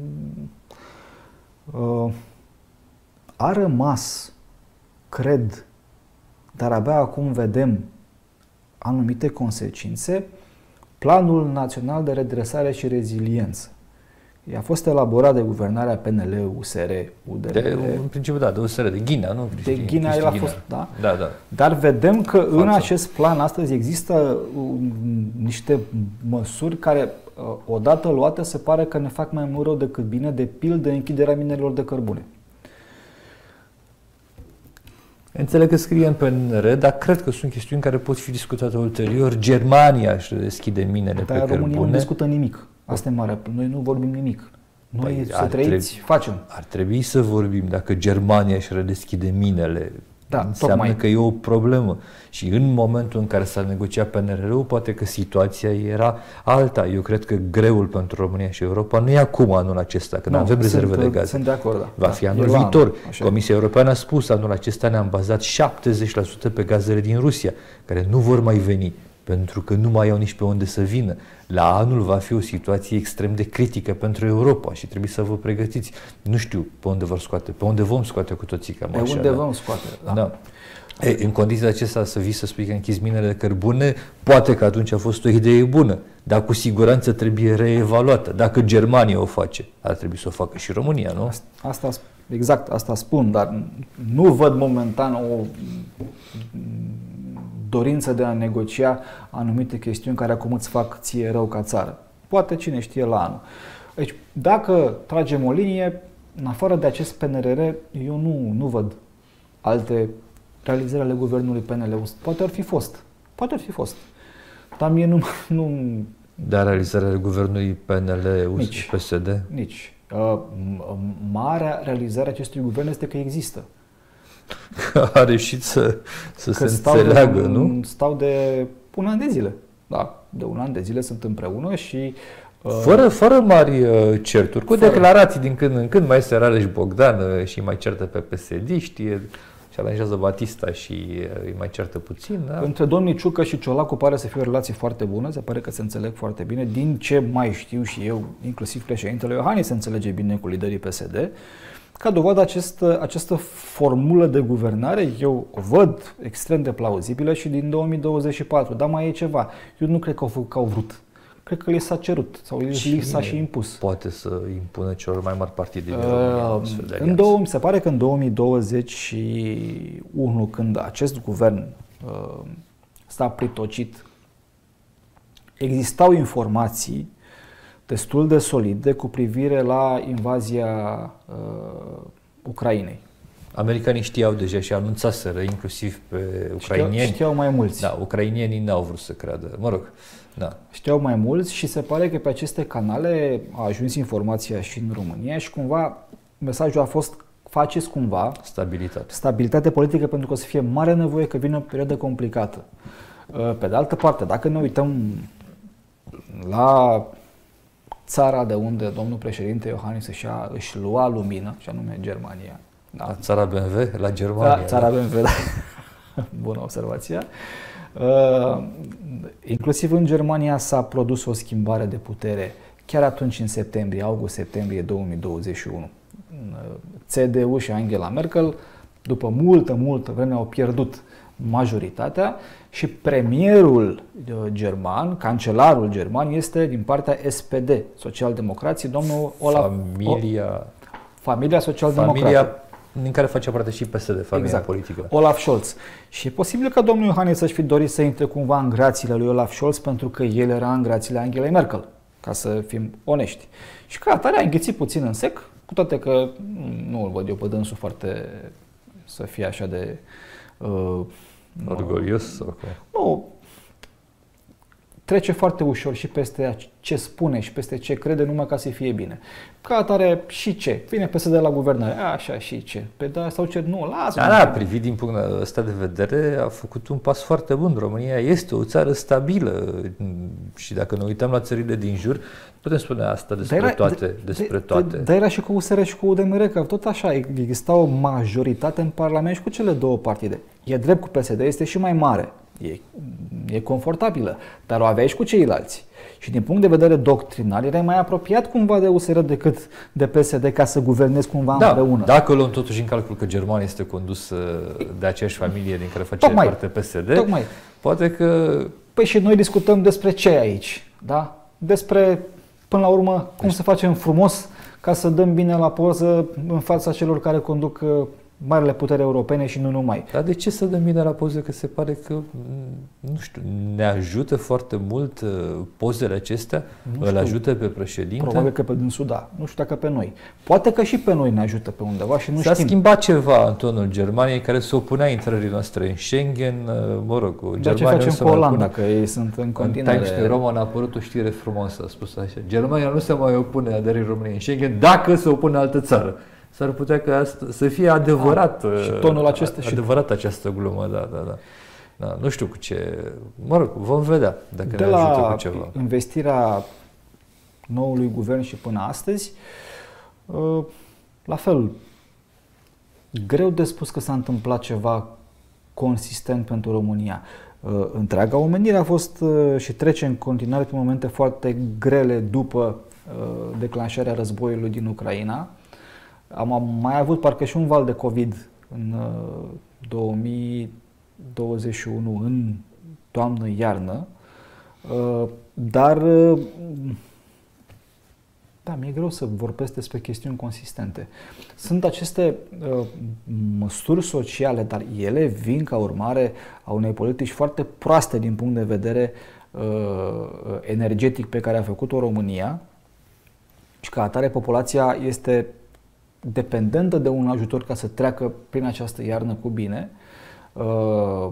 uh, a rămas, cred, dar abia acum vedem anumite consecințe, Planul Național de Redresare și Reziliență. A fost elaborat de guvernarea P N L, U S R, U D R. De, în principiu, da, de U S R, de Ghinea, nu? De Ghinea el a fost, da? Da, da. Dar vedem că Față. În acest plan astăzi există niște măsuri care, odată luate, se pare că ne fac mai mult rău decât bine, de pildă închiderea minelor de cărbune. Înțeleg că scrie în P N R, dar cred că sunt chestiuni care pot fi discutate ulterior. Germania își deschide minele dar pe cărbune. România nu discută nimic. Asta e mare. Noi nu vorbim nimic. Noi păi să trăiți, trebui, facem. Ar trebui să vorbim. Dacă Germania își redeschide minele, da, înseamnă tocmai. că e o problemă. Și în momentul în care s-a negociat P N R-ul, poate că situația era alta. Eu cred că greul pentru România și Europa nu e acum, anul acesta, când nu, avem rezerve de gaze. Sunt de acord, da. Va fi anul viitor. Comisia Europeană a spus, anul acesta ne-am bazat șaptezeci la sută pe gazele din Rusia, care nu vor mai veni, pentru că nu mai au nici pe unde să vină. La anul va fi o situație extrem de critică pentru Europa și trebuie să vă pregătiți. Nu știu pe unde vor scoate, pe unde vom scoate cu toții cam așa. Pe unde da. vom scoate, da. da. E, în condițiile acestea să vii să spui că închizi minele de cărbune, poate că atunci a fost o idee bună, dar cu siguranță trebuie reevaluată. Dacă Germania o face, ar trebui să o facă și România, nu? Asta, exact, asta spun, dar nu văd momentan o dorință de a negocia anumite chestiuni care acum îți fac ție rău ca țară. Poate cine știe la anul. Deci, dacă tragem o linie, în afară de acest P N R R, eu nu, nu văd alte realizări ale guvernului P N L-ul. Poate ar fi fost. Poate ar fi fost. Dar mie nu... nu Dar realizarea guvernului P N L P S D? Nici. Uh, marea realizare a acestui guvern este că există. Că a reușit să, să se stau înțeleagă, de, nu? Stau de un an de zile. Da, de un an de zile sunt împreună și... Uh, fără, fără mari uh, certuri, cu fără. declarații din când în când, mai este Rareș Bogdan uh, și mai certă pe P S D-ști, și aranjează Batista și uh, îi mai certă puțin. Da? Între domnii Ciucă și Ciolacu pare să fie o relație foarte bună, se pare că se înțeleg foarte bine. Din ce mai știu și eu, inclusiv președintele Iohannis se înțelege bine cu liderii P S D. Ca dovadă acest, această formulă de guvernare, eu o văd extrem de plauzibilă și din două mii douăzeci și patru, dar mai e ceva. Eu nu cred că au făcut că au vrut. Cred că li s-a cerut sau li s-a și impus. Poate să impună celor mai mari partide din uh, în două, mi se pare că în două mii douăzeci și unu, când acest guvern uh, s-a pritocit, existau informații destul de solide cu privire la invazia uh, Ucrainei. Americanii știau deja și anunțaseră, inclusiv pe ucrainieni. Știau, știau mai mulți. Da, ucrainienii n-au vrut să creadă. Mă rog, da. Știau mai mulți și se pare că pe aceste canale a ajuns informația și în România și cumva mesajul a fost: faceți cumva stabilitate. Stabilitate politică, pentru că o să fie mare nevoie, că vine o perioadă complicată. Pe de altă parte, dacă ne uităm la țara de unde domnul președinte Iohannis își, a, își lua lumină, și anume Germania. Da. La țara B M W? La Germania. Da, țara B M W, da. Bună observația. Uh, inclusiv în Germania s-a produs o schimbare de putere chiar atunci, în septembrie, august-septembrie două mii douăzeci și unu. C D U și Angela Merkel, după multă, multă vreme, au pierdut majoritatea și premierul german, cancelarul german, este din partea S P D, socialdemocrații, domnul Olaf. Familia, familia social-democrată. Familia din care face parte și P S D, familia exact. politică. Olaf Scholz. Și e posibil ca domnul Iohannis să-și fi dorit să intre cumva în grațiile lui Olaf Scholz, pentru că el era în grațiile Angelei Merkel, ca să fim onești. Și ca atare a înghițit puțin în sec, cu toate că nu îl văd eu pe dânsul foarte să fie așa de... Uh, orgolios? Sau nu, trece foarte ușor și peste ce spune și peste ce crede, numai ca să fie bine. Ca atare și ce? Vine P S D la guvernare, așa și ce? Pe da sau ce? Nu, lasă. Da, da, privit din punctul ăsta de vedere, a făcut un pas foarte bun. România este o țară stabilă și dacă ne uităm la țările din jur, putem spune asta despre era, toate. De, despre de, toate. Dar era și cu U S R și cu U D M R, că tot așa, exista o majoritate în Parlament și cu cele două partide. E drept, cu P S D este și mai mare. E, e confortabilă, dar o aveai și cu ceilalți. Și din punct de vedere doctrinar, erai mai apropiat cumva de U S R decât de P S D, ca să guvernezi cumva da, împreună. Dacă luăm totuși în calcul că Germania este condusă de aceeași familie din care face tocmai, parte P S D, tocmai. Poate că... Păi și noi discutăm despre ce aici? Da? Despre, până la urmă, cum deci... să facem frumos ca să dăm bine la poză în fața celor care conduc marile puteri europene și nu numai. Dar de ce să dăm bine la poze? Că se pare că, nu știu, ne ajută foarte mult pozele acestea? Nu îl ajută pe președinte? Probabil că pe dânsul da. Nu știu dacă pe noi. Poate că și pe noi ne ajută pe undeva și nu S-a știm. schimbat ceva în tonul Germaniei care se opunea intrării noastre în Schengen. Mă rog, Germania ce facem cu Olanda, că ei sunt în continuare. În Times Roman a apărut o știre frumoasă, a spus așa: Germania nu se mai opune aderării României în Schengen dacă se opune altă țară. S-ar putea ca asta să fie adevărat, ah, și tonul acesta, adevărat și... această glumă, da, da, da, da. Nu știu cu ce, mă rog, vom vedea dacă de ne la ajută cu ceva. Investirea noului guvern și până astăzi, la fel, greu de spus că s-a întâmplat ceva consistent pentru România. Întreaga omenire a fost și trece în continuare prin momente foarte grele după declanșarea războiului din Ucraina. Am mai avut parcă și un val de COVID în două mii douăzeci și unu, în toamnă-iarnă, dar, Da, mi-e greu să vorbesc despre chestiuni consistente. Sunt aceste uh, măsuri sociale, dar ele vin ca urmare a unei politici foarte proaste din punct de vedere uh, energetic pe care a făcut-o România și ca atare populația este dependentă de un ajutor ca să treacă prin această iarnă cu bine. Uh,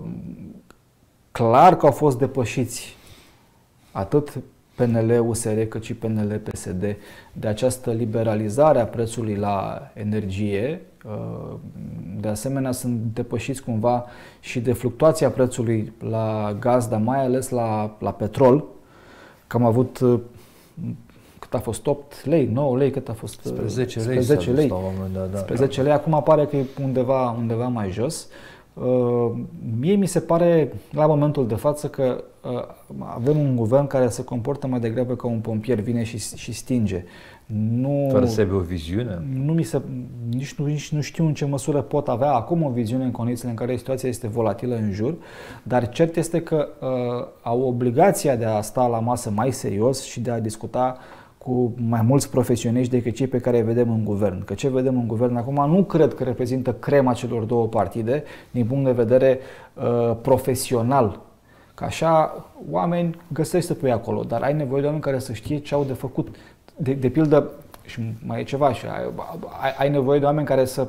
clar că au fost depășiți atât P N L-U S R cât și P N L-P S D de această liberalizare a prețului la energie. De asemenea, sunt depășiți cumva și de fluctuația prețului la gaz, dar mai ales la, la petrol, că am avut, cât a fost, opt lei, nouă lei, cât a fost? Spre zece lei. Spre zece lei. Da, da, Spre zece lei. Acum apare că e undeva, undeva mai jos. Uh, mie mi se pare la momentul de față că uh, avem un guvern care se comportă mai degrabă ca un pompier, vine și, și stinge. Nu, fără să aibă o viziune? Nu mi se, nici, nu, nici nu știu în ce măsură pot avea acum o viziune în condițiile în care situația este volatilă în jur, dar cert este că uh, au obligația de a sta la masă mai serios și de a discuta cu mai mulți profesioniști decât cei pe care îi vedem în guvern. Că ce vedem în guvern acum nu cred că reprezintă crema celor două partide din punct de vedere uh, profesional. Că așa oameni găsești să pui acolo, dar ai nevoie de oameni care să știe ce au de făcut. De, de pildă, și mai e ceva, și ai, ai, ai nevoie de oameni care să,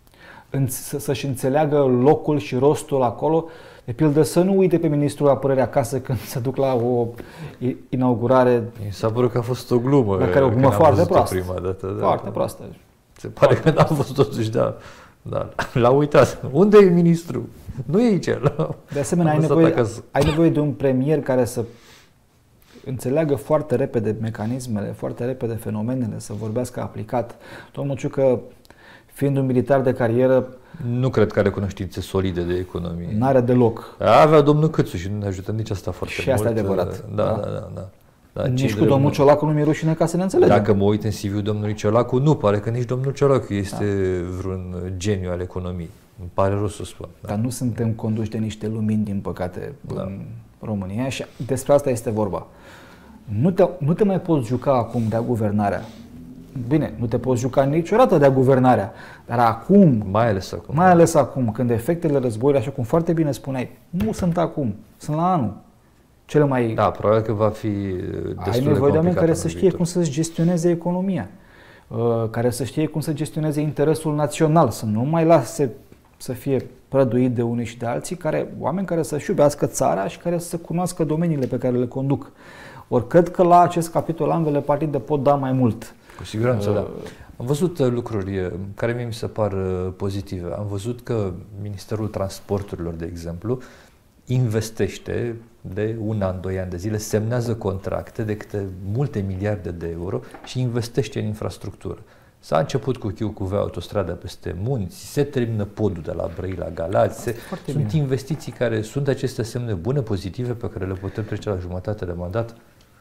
să, să-și înțeleagă locul și rostul acolo. De pildă, să nu uite pe ministrul apărării acasă când se duc la o inaugurare. Mi s-a părut că a fost o glumă. La care o glumă foarte proastă. Prima dată, da. Foarte proastă. Se pare foarte că n-a fost totuși, da. Da. L-a uitat. Unde e ministrul? Nu e aici. De asemenea, ai nevoie, ai nevoie de un premier care să înțeleagă foarte repede mecanismele, foarte repede fenomenele, să vorbească aplicat. Domnul Ciucă, fiind un militar de carieră, nu cred că are cunoștințe solide de economie. N-are deloc. Avea domnul Câțu și nu ne ajută nici asta foarte și mult. Și asta e adevărat. Da, da, da. da, da. Nici cu domnul Ciolacu nu mi-e rușine ca să ne înțelegem. Dacă mă uit în C V-ul domnului Ciolacu, nu pare că nici domnul Ciolacu este da. vreun geniu al economiei. Îmi pare rău să spun. Da. Dar nu suntem conduși de niște lumini, din păcate, da. în România și despre asta este vorba. Nu te, nu te mai poți juca acum de-a guvernarea. Bine, nu te poți juca niciodată de-a guvernarea, dar acum, mai ales acum, mai ales acum, când efectele războiului, așa cum foarte bine spuneai, nu sunt acum, sunt la anul. Cele mai... Da, probabil că va fi destul Ai nevoie de oameni care să știe viitor. cum să-și gestioneze economia, care să știe cum să gestioneze interesul național, să nu mai lase să fie prăduit de unii și de alții, care, oameni care să-și iubească țara și care să cunoască domeniile pe care le conduc. Ori cred că la acest capitol ambele partide pot da mai mult. Cu siguranță, uh, da. Am văzut lucruri care mie mi se par pozitive. Am văzut că Ministerul Transporturilor, de exemplu, investește de un an, doi ani de zile, semnează contracte de câte multe miliarde de euro și investește în infrastructură. S-a început cu Chiu cu autostrada peste munți, se termină podul de la Brăila la Galați. Se, sunt bine. Investiții care sunt aceste semne bune, pozitive, pe care le putem trece la jumătate de mandat.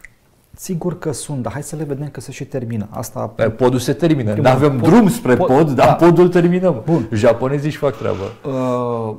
Sigur că sunt, dar hai să le vedem că se și termină. Asta. Podul se termină. Nu avem pod, drum spre pod, pod dar da. podul terminăm. Bun. Japonezii își fac treabă. Uh,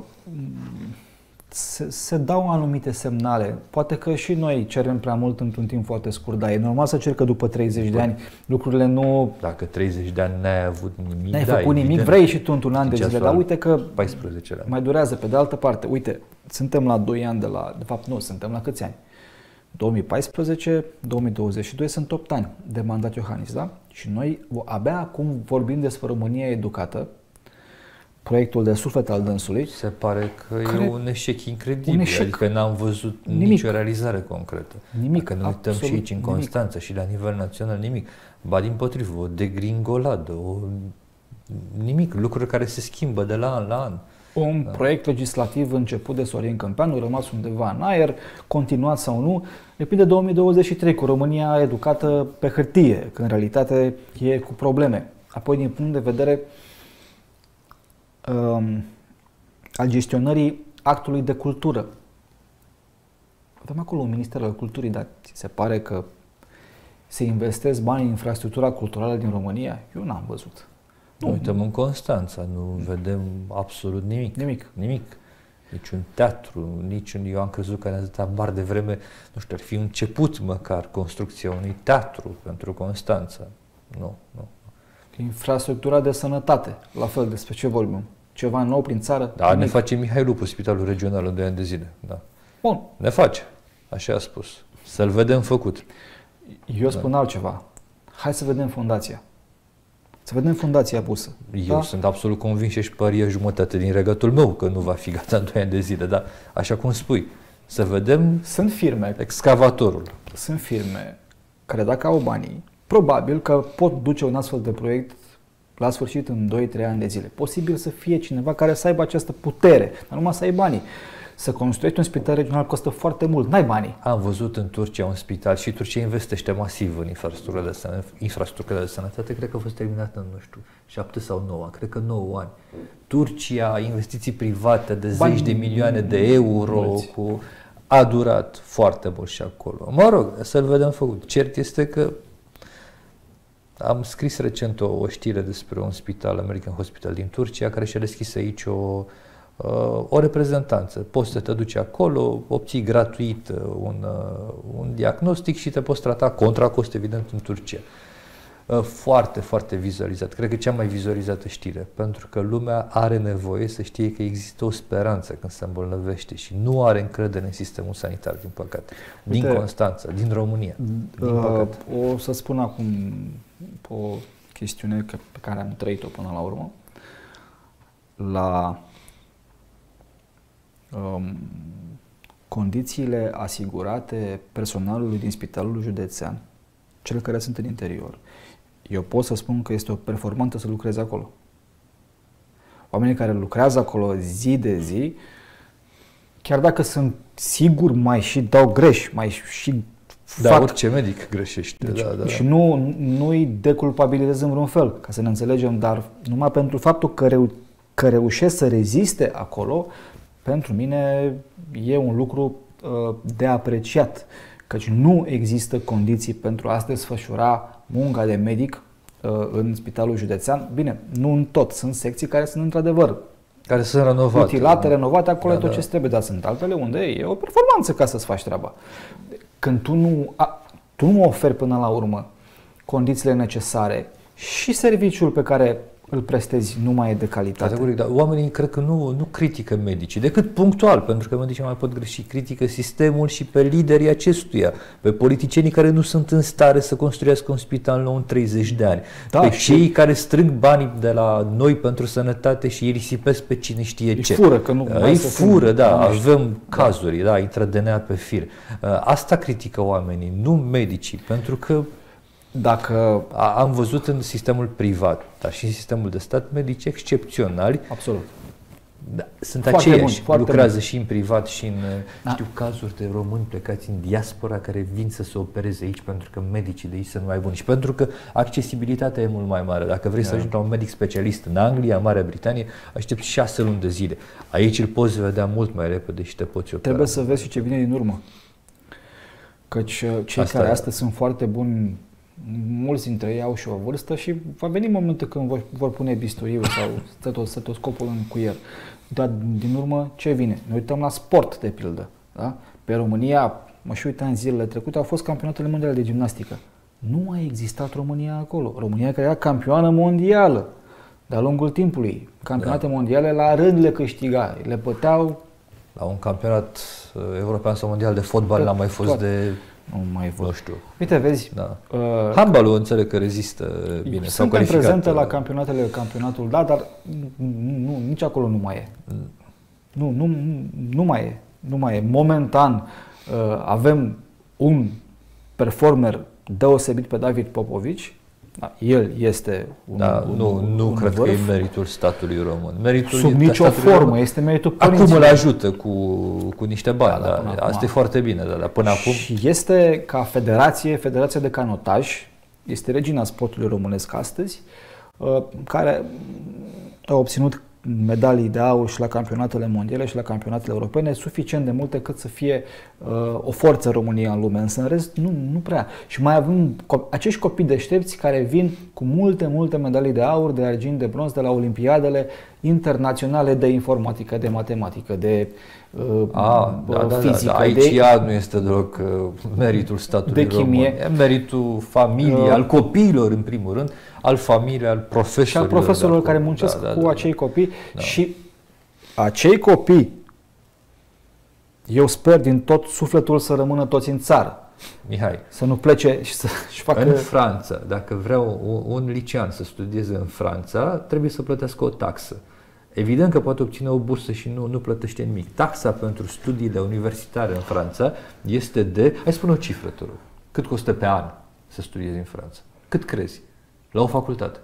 se, se dau anumite semnale. Poate că și noi cerem prea mult într-un timp foarte scurt, dar e normal să cer că după treizeci Bun. de ani lucrurile nu... Dacă treizeci de ani n-ai avut nimic, n-ai da, făcut nimic, evident. Vrei și tu într-un an de zile, dar uite că paisprezece ani. Mai durează. Pe de altă parte, uite, suntem la doi ani de la... De fapt, nu, suntem la câți ani? două mii paisprezece două mii douăzeci și doi sunt opt ani de mandat Iohannis, da? Și noi abia acum vorbim despre România educată, proiectul de suflet al dânsului. Se pare că care, e un eșec incredibil, un eșec. Adică n-am văzut nimic. nicio realizare concretă. Nimic, Dacă ne uităm și aici în Constanța nimic. Și la nivel național, nimic. Ba dimpotrivă, o degringoladă, o... nimic, lucruri care se schimbă de la an la an. Un da. proiect legislativ început de Sorin Câmpeanu, rămas undeva în aer, continuat sau nu, depinde de două mii douăzeci și trei, cu România educată pe hârtie, că în realitate e cu probleme. Apoi, din punct de vedere um, al gestionării actului de cultură. Avem acolo un minister al culturii, dar ți se pare că se investesc bani în infrastructura culturală din România? Eu n-am văzut. Nu uităm în Constanța, nu vedem absolut nimic. Nimic. Nimic. Nici un teatru, nici un... Eu am crezut că în atâta bar de vreme, nu știu, ar fi început măcar construcția unui teatru pentru Constanța. nu, nu. Infrastructura de sănătate, la fel, despre ce vorbim? Ceva nou prin țară? Da, ne face Mihai Lupu, Spitalul Regional, în doi ani de zile. Da. Bun. Ne face, așa a spus. Să-l vedem făcut. Eu spun da. altceva. Hai să vedem fundația. Să vedem fundația pusă. Eu da? sunt absolut convins și păria jumătate din regatul meu că nu va fi gata în doi ani de zile, dar așa cum spui, să vedem. Sunt firme. Excavatorul. Sunt firme care dacă au banii, probabil că pot duce un astfel de proiect la sfârșit în doi trei ani de zile. Posibil să fie cineva care să aibă această putere, dar numai să ai banii. Să construiești un spital regional costă foarte mult, n-ai banii. Am văzut în Turcia un spital și Turcia investește masiv în infrastructura de sănătate. Infrastructura de sănătate cred că a fost terminată în, nu știu, șapte sau nouă, cred că nouă ani. Turcia, investiții private de bani, zeci de milioane de euro, cu, a durat foarte mult și acolo. Mă rog, să-l vedem făcut. Cert este că am scris recent o, o știre despre un spital, American Hospital din Turcia, care și-a deschis aici o o reprezentanță. Poți să te duci acolo, obții gratuit un, un diagnostic și te poți trata contra cost, evident, în Turcia. Foarte, foarte vizualizat. Cred că cea mai vizualizată știre, pentru că lumea are nevoie să știe că există o speranță când se îmbolnăvește și nu are încredere în sistemul sanitar, din păcate. Din Uite, Constanța, din România. Din păcate. O să spun acum o chestiune pe care am trăit-o până la urmă. La Um, condițiile asigurate personalului din Spitalul Județean, cele care sunt în interior, eu pot să spun că este o performanță să lucrezi acolo. Oamenii care lucrează acolo zi de zi, chiar dacă sunt sigur mai și dau greș, mai și da, fac... orice medic greșește. Deci, da, da, și da. nu, nu-i deculpabilizez în vreun fel, ca să ne înțelegem, dar numai pentru faptul că, reu- că reușesc să reziste acolo, pentru mine e un lucru uh, de apreciat, căci nu există condiții pentru a se desfășura munca de medic uh, în Spitalul Județean. Bine, nu în tot, sunt secții care sunt într-adevăr care sunt renovate, utilate, renovate, acolo da, tot da. ce trebuie, dar sunt altele unde e o performanță ca să-ți faci treaba. Când tu nu, a, tu nu oferi până la urmă condițiile necesare și serviciul pe care îl prestezi nu mai e de calitate. Categoric, dar oamenii cred că nu, nu critică medicii, decât punctual, pentru că medicii mai pot greși, critică sistemul și pe liderii acestuia, pe politicienii care nu sunt în stare să construiască un spital nou în treizeci de ani, da, pe și cei care strâng banii de la noi pentru sănătate și îi risipesc pe cine știe ce. Îi fură, că nu îi fură, da, avem cazuri, da, intră D N A pe fir. Asta critică oamenii, nu medicii, pentru că Dacă am văzut în sistemul privat, dar și în sistemul de stat, medici excepționali. Absolut. Da, sunt foarte aceiași, bun, lucrează bun. și în privat și în... Da. Știu cazuri de români plecați în diaspora care vin să se opereze aici pentru că medicii de aici sunt mai buni și pentru că accesibilitatea e mult mai mare. Dacă vrei da. să ajungi la un medic specialist în Anglia, în Marea Britanie, aștepți șase luni de zile. Aici îl poți vedea mult mai repede și te poți opera. Trebuie să vezi și ce vine din urmă. Căci cei Asta care e. astăzi sunt foarte buni, mulți dintre ei au și o vârstă și va veni momentul când vor, vor pune bisturiul sau stetoscopul în cuier. Dar din urmă ce vine? Ne uităm la sport, de pildă. Da? Pe România, mă și uitam în zilele trecute, au fost campionatele mondiale de gimnastică. Nu a existat România acolo. România care era campioană mondială de-a lungul timpului. Campionate da. mondiale la rând le câștiga. Le puteau... La un campionat european sau mondial de fotbal n-a mai fost toate. de... Nu mai văd. Nu știu. Uite, vezi. Da. Uh, Handbalul înțeleg că rezistă bine. Suntem prezente la campionatele, campionatul, da, dar nu, nu, nici acolo nu mai e. Mm. Nu, nu, nu mai e. Nu mai e. Momentan uh, avem un performer deosebit pe David Popovici. Da, el este un, da, un, nu, un, nu un cred vârf. că e meritul statului român. Meritul Sub nicio formă, român. Este meritul părinților. Acum îl ajută cu, cu niște bani, da, da, da, asta e foarte bine, da, dar până și acum... Și este ca federație, Federația de Canotaj, este regina sportului românesc astăzi, care a obținut medalii de aur și la campionatele mondiale și la campionatele europene, suficient de multe cât să fie uh, o forță România în lume, însă în rest nu, nu prea. Și mai avem acești copii deștepți care vin cu multe, multe medalii de aur, de argint, de bronz de la olimpiadele internaționale de informatică, de matematică, de uh, A, da, da, fizică. Da, da. Aici de, ea nu este deloc uh, meritul statului de chimie. român. E meritul familiei, uh, al copiilor în primul rând, al familiei, al profesorilor. Și al profesorilor care muncesc da, da, cu da, acei copii da. și acei copii, eu sper din tot sufletul să rămână toți în țară. Mihai, să nu plece și să-și facă... În Franța, dacă vreau un licean să studieze în Franța, trebuie să plătească o taxă. Evident că poate obține o bursă și nu, nu plătește nimic. Taxa pentru studiile universitare în Franța este de... Hai spune o cifră, te rog. Cât costă pe an să studiezi în Franța? Cât crezi? La o facultate?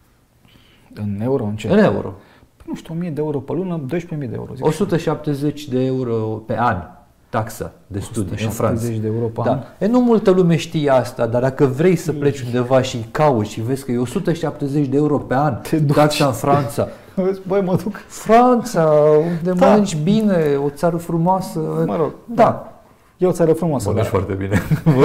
În euro? În ce? În euro. Nu știu, o mie de euro pe lună, doisprezece mii de euro. o sută șaptezeci de euro pe an. Taxa de studii în Franța. de euro pe da. an. E, nu multă lume știe asta, dar dacă vrei să pleci undeva și îi cauți și vezi că e o sută șaptezeci de euro pe an taxa în Franța. Băi, mă duc. Franța, unde da. mănânci bine, o țară frumoasă. Mă rog. Da. E o țară frumoasă. Mănânci foarte bine.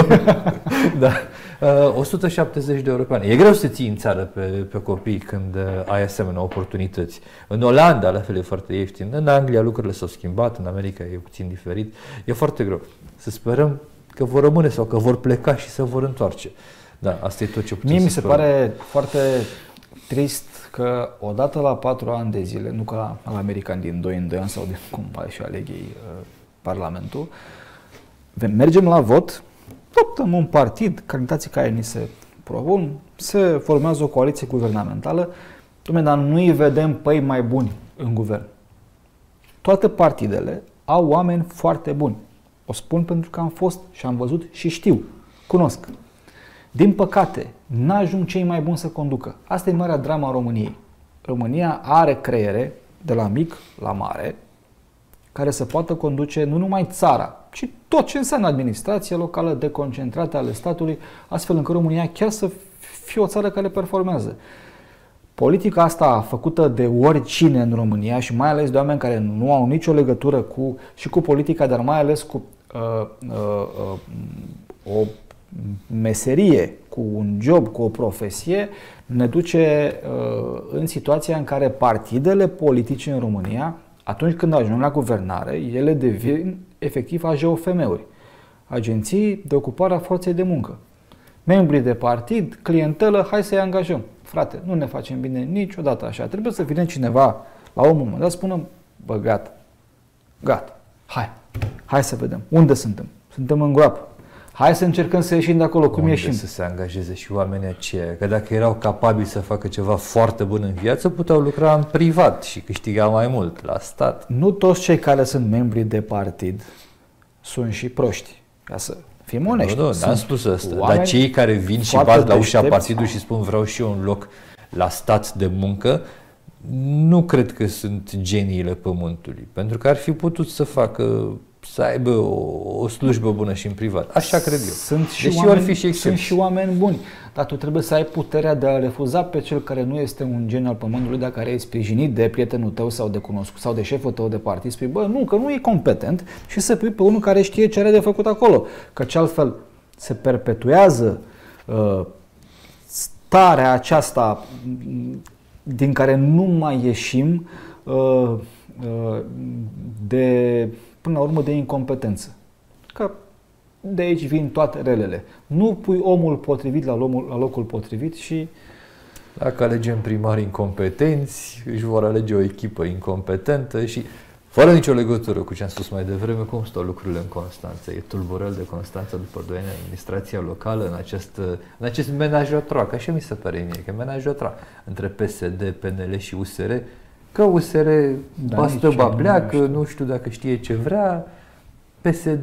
Da. Uh, o sută șaptezeci de euro pe an. E greu să ții în țară pe, pe copii când uh, ai asemenea oportunități. În Olanda, la fel, e foarte ieftin. În Anglia lucrurile s-au schimbat, în America e puțin diferit. E foarte greu. Să sperăm că vor rămâne sau că vor pleca și se vor întoarce. Da, asta e tot ce putem. Mie să mi se sperăm. pare foarte trist că odată la patru ani de zile, nu ca la americani din doi în doi ani sau de cum și aleg ei uh, Parlamentul, mergem la vot, optăm un partid, candidații care ni se propun, se formează o coaliție guvernamentală, Dumne, dar nu-i vedem păi mai buni în guvern. Toate partidele au oameni foarte buni. O spun pentru că am fost și am văzut și știu, cunosc. Din păcate, n-ajung cei mai buni să conducă. Asta e marea drama a României. România are creiere, de la mic la mare, care să poată conduce nu numai țara, ci tot ce înseamnă administrația locală deconcentrată ale statului, astfel încât România chiar să fie o țară care performează. Politica asta făcută de oricine în România și mai ales de oameni care nu au nicio legătură cu, și cu politica, dar mai ales cu uh, uh, uh, o meserie, cu un job, cu o profesie, ne duce uh, în situația în care partidele politice în România, atunci când ajung la guvernare, ele devin efectiv A J O F M-uri, agenții de ocupare a forței de muncă. Membrii de partid, clientelă, hai să-i angajăm. Frate, nu ne facem bine niciodată așa. Trebuie să vină cineva la un moment dat, spunem, bă, gata, gata, hai, hai să vedem, unde suntem? Suntem în groapă. Hai să încercăm să ieșim de acolo, cum unde ieșim. Să se angajeze și oamenii aceia, că dacă erau capabili să facă ceva foarte bun în viață, puteau lucra în privat și câștiga mai mult. La stat. Nu toți cei care sunt membri de partid sunt și proști, ca să fim onești. Nu, nu, n-am spus asta. Dar cei care vin și bat la ușa partidului și spun vreau și eu un loc la stat de muncă, nu cred că sunt geniile pământului, pentru că ar fi putut să facă, să aibă o, o slujbă bună și în privat. Așa cred eu. Sunt și, Deși oameni, ar fi și sunt și oameni buni, dar tu trebuie să ai puterea de a refuza pe cel care nu este un geniu al pământului, dacă care e sprijinit de prietenul tău sau de cunoscut sau de șeful tău de partid, spui, bă, nu, că nu e competent, și să pui pe unul care știe ce are de făcut acolo, căci altfel se perpetuează uh, starea aceasta din care nu mai ieșim uh, uh, de, până la urmă, de incompetență. Că de aici vin toate relele. Nu pui omul potrivit la, omul, la locul potrivit și... Dacă alegem primari incompetenți, își vor alege o echipă incompetentă și fără nicio legătură cu ce am spus mai devreme, cum stau lucrurile în Constanța. E tulburăl de Constanța după doi ani administrația locală în acest, în acest menaj-o-troacă. Așa mi se pare mie, că menaj-o-troacă între P S D, P N L și U S R, că U S R da, ba stă, ba pleacă, nu, nu știu dacă știe ce vrea, P S D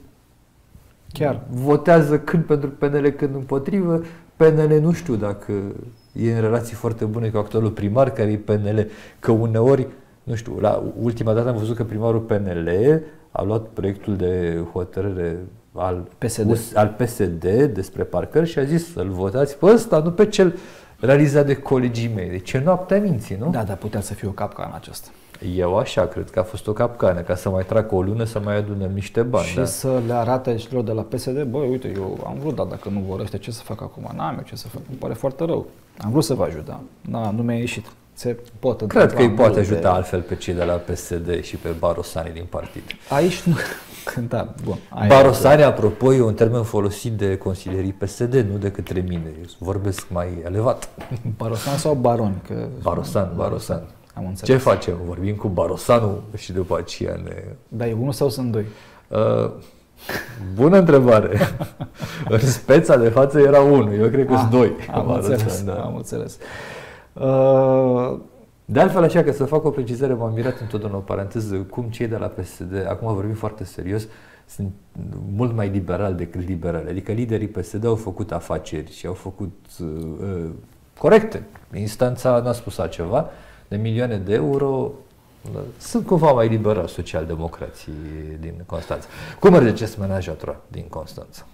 chiar votează când pentru P N L, când împotrivă, P N L nu știu dacă e în relații foarte bune cu actualul primar, care e P N L, că uneori, nu știu, la ultima dată am văzut că primarul P N L a luat proiectul de hotărâre al P S D, al P S D despre parcări și a zis să-l votați pe ăsta, nu pe cel realizat de colegii mei. Deci ce noaptea minții, nu? Da, dar putea să fie o capcană aceasta. Eu așa cred că a fost o capcană, ca să mai tragă o lună, să mai adunăm niște bani. Și da? să le arate celor de la P S D, băi, uite, eu am vrut, dar dacă nu vor ăștia, ce să fac acum? N-am eu ce să fac, îmi pare foarte rău. Am vrut să vă ajut, dar da, nu mi-a ieșit. Se pot Cred că îi poate ajuta de... altfel pe cei de la P S D și pe Barosani din partid. Aici nu... Da, bun. Barosani, apropo, e un termen folosit de consilierii P S D, nu de către mine. Eu vorbesc mai elevat. Barosan sau Baron? Că... Barosan, Barosan. Am înțeles. Ce facem? Vorbim cu Barosanul și după aceea ne... Da, e unul sau sunt doi? Uh, bună întrebare. În speța de față era unul, eu cred că sunt doi. Am înțeles, da. am înțeles. Uh... De altfel, așa că să fac o precizare, m-am mirat întotdeauna o paranteză, cum cei de la P S D, acum vorbim foarte serios, sunt mult mai liberali decât liberali. Adică liderii P S D au făcut afaceri și au făcut uh, corecte. Instanța n-a spus altceva, de milioane de euro. Sunt cumva mai liberali social-democrații din Constanța. Cum merge acest menajatura din Constanța?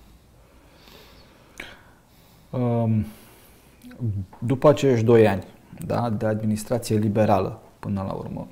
Um, după acești doi ani, da, de administrație liberală până la urmă,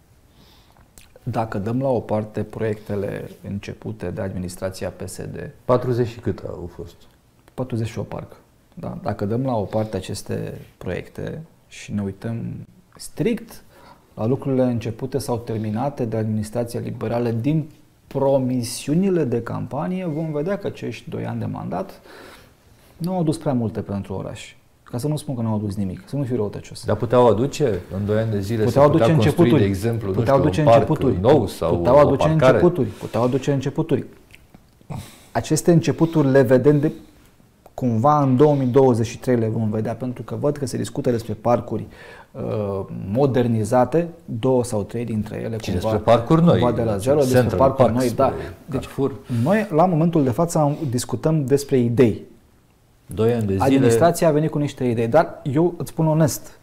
dacă dăm la o parte proiectele începute de administrația P S D, patruzeci și cât au fost? patruzeci și opt parcă. Da? Dacă dăm la o parte aceste proiecte și ne uităm strict la lucrurile începute sau terminate de administrația liberală din promisiunile de campanie, vom vedea că acești doi ani de mandat nu au adus prea multe pentru oraș. Ca să nu spun că nu au adus nimic, să nu fiu răutăcios. Dar puteau aduce în doi ani de zile, puteau să putea aduce construi, începuturi. de exemplu, puteau nu știu, aduce un parc începuturi. nou sau puteau o aduce parcare. începuturi. Puteau aduce începuturi. Aceste începuturi le vedem de cumva în două mii douăzeci și trei le vom vedea, pentru că văd că se discută despre parcuri uh, modernizate, două sau trei dintre ele. Și cumva, despre parcuri noi. Cumva de la zero, despre Central parcuri Park, noi, da. Deci, Carrefour. noi, la momentul de față, discutăm despre idei. Doi ani de zile. Administrația a venit cu niște idei, dar eu îți spun onest,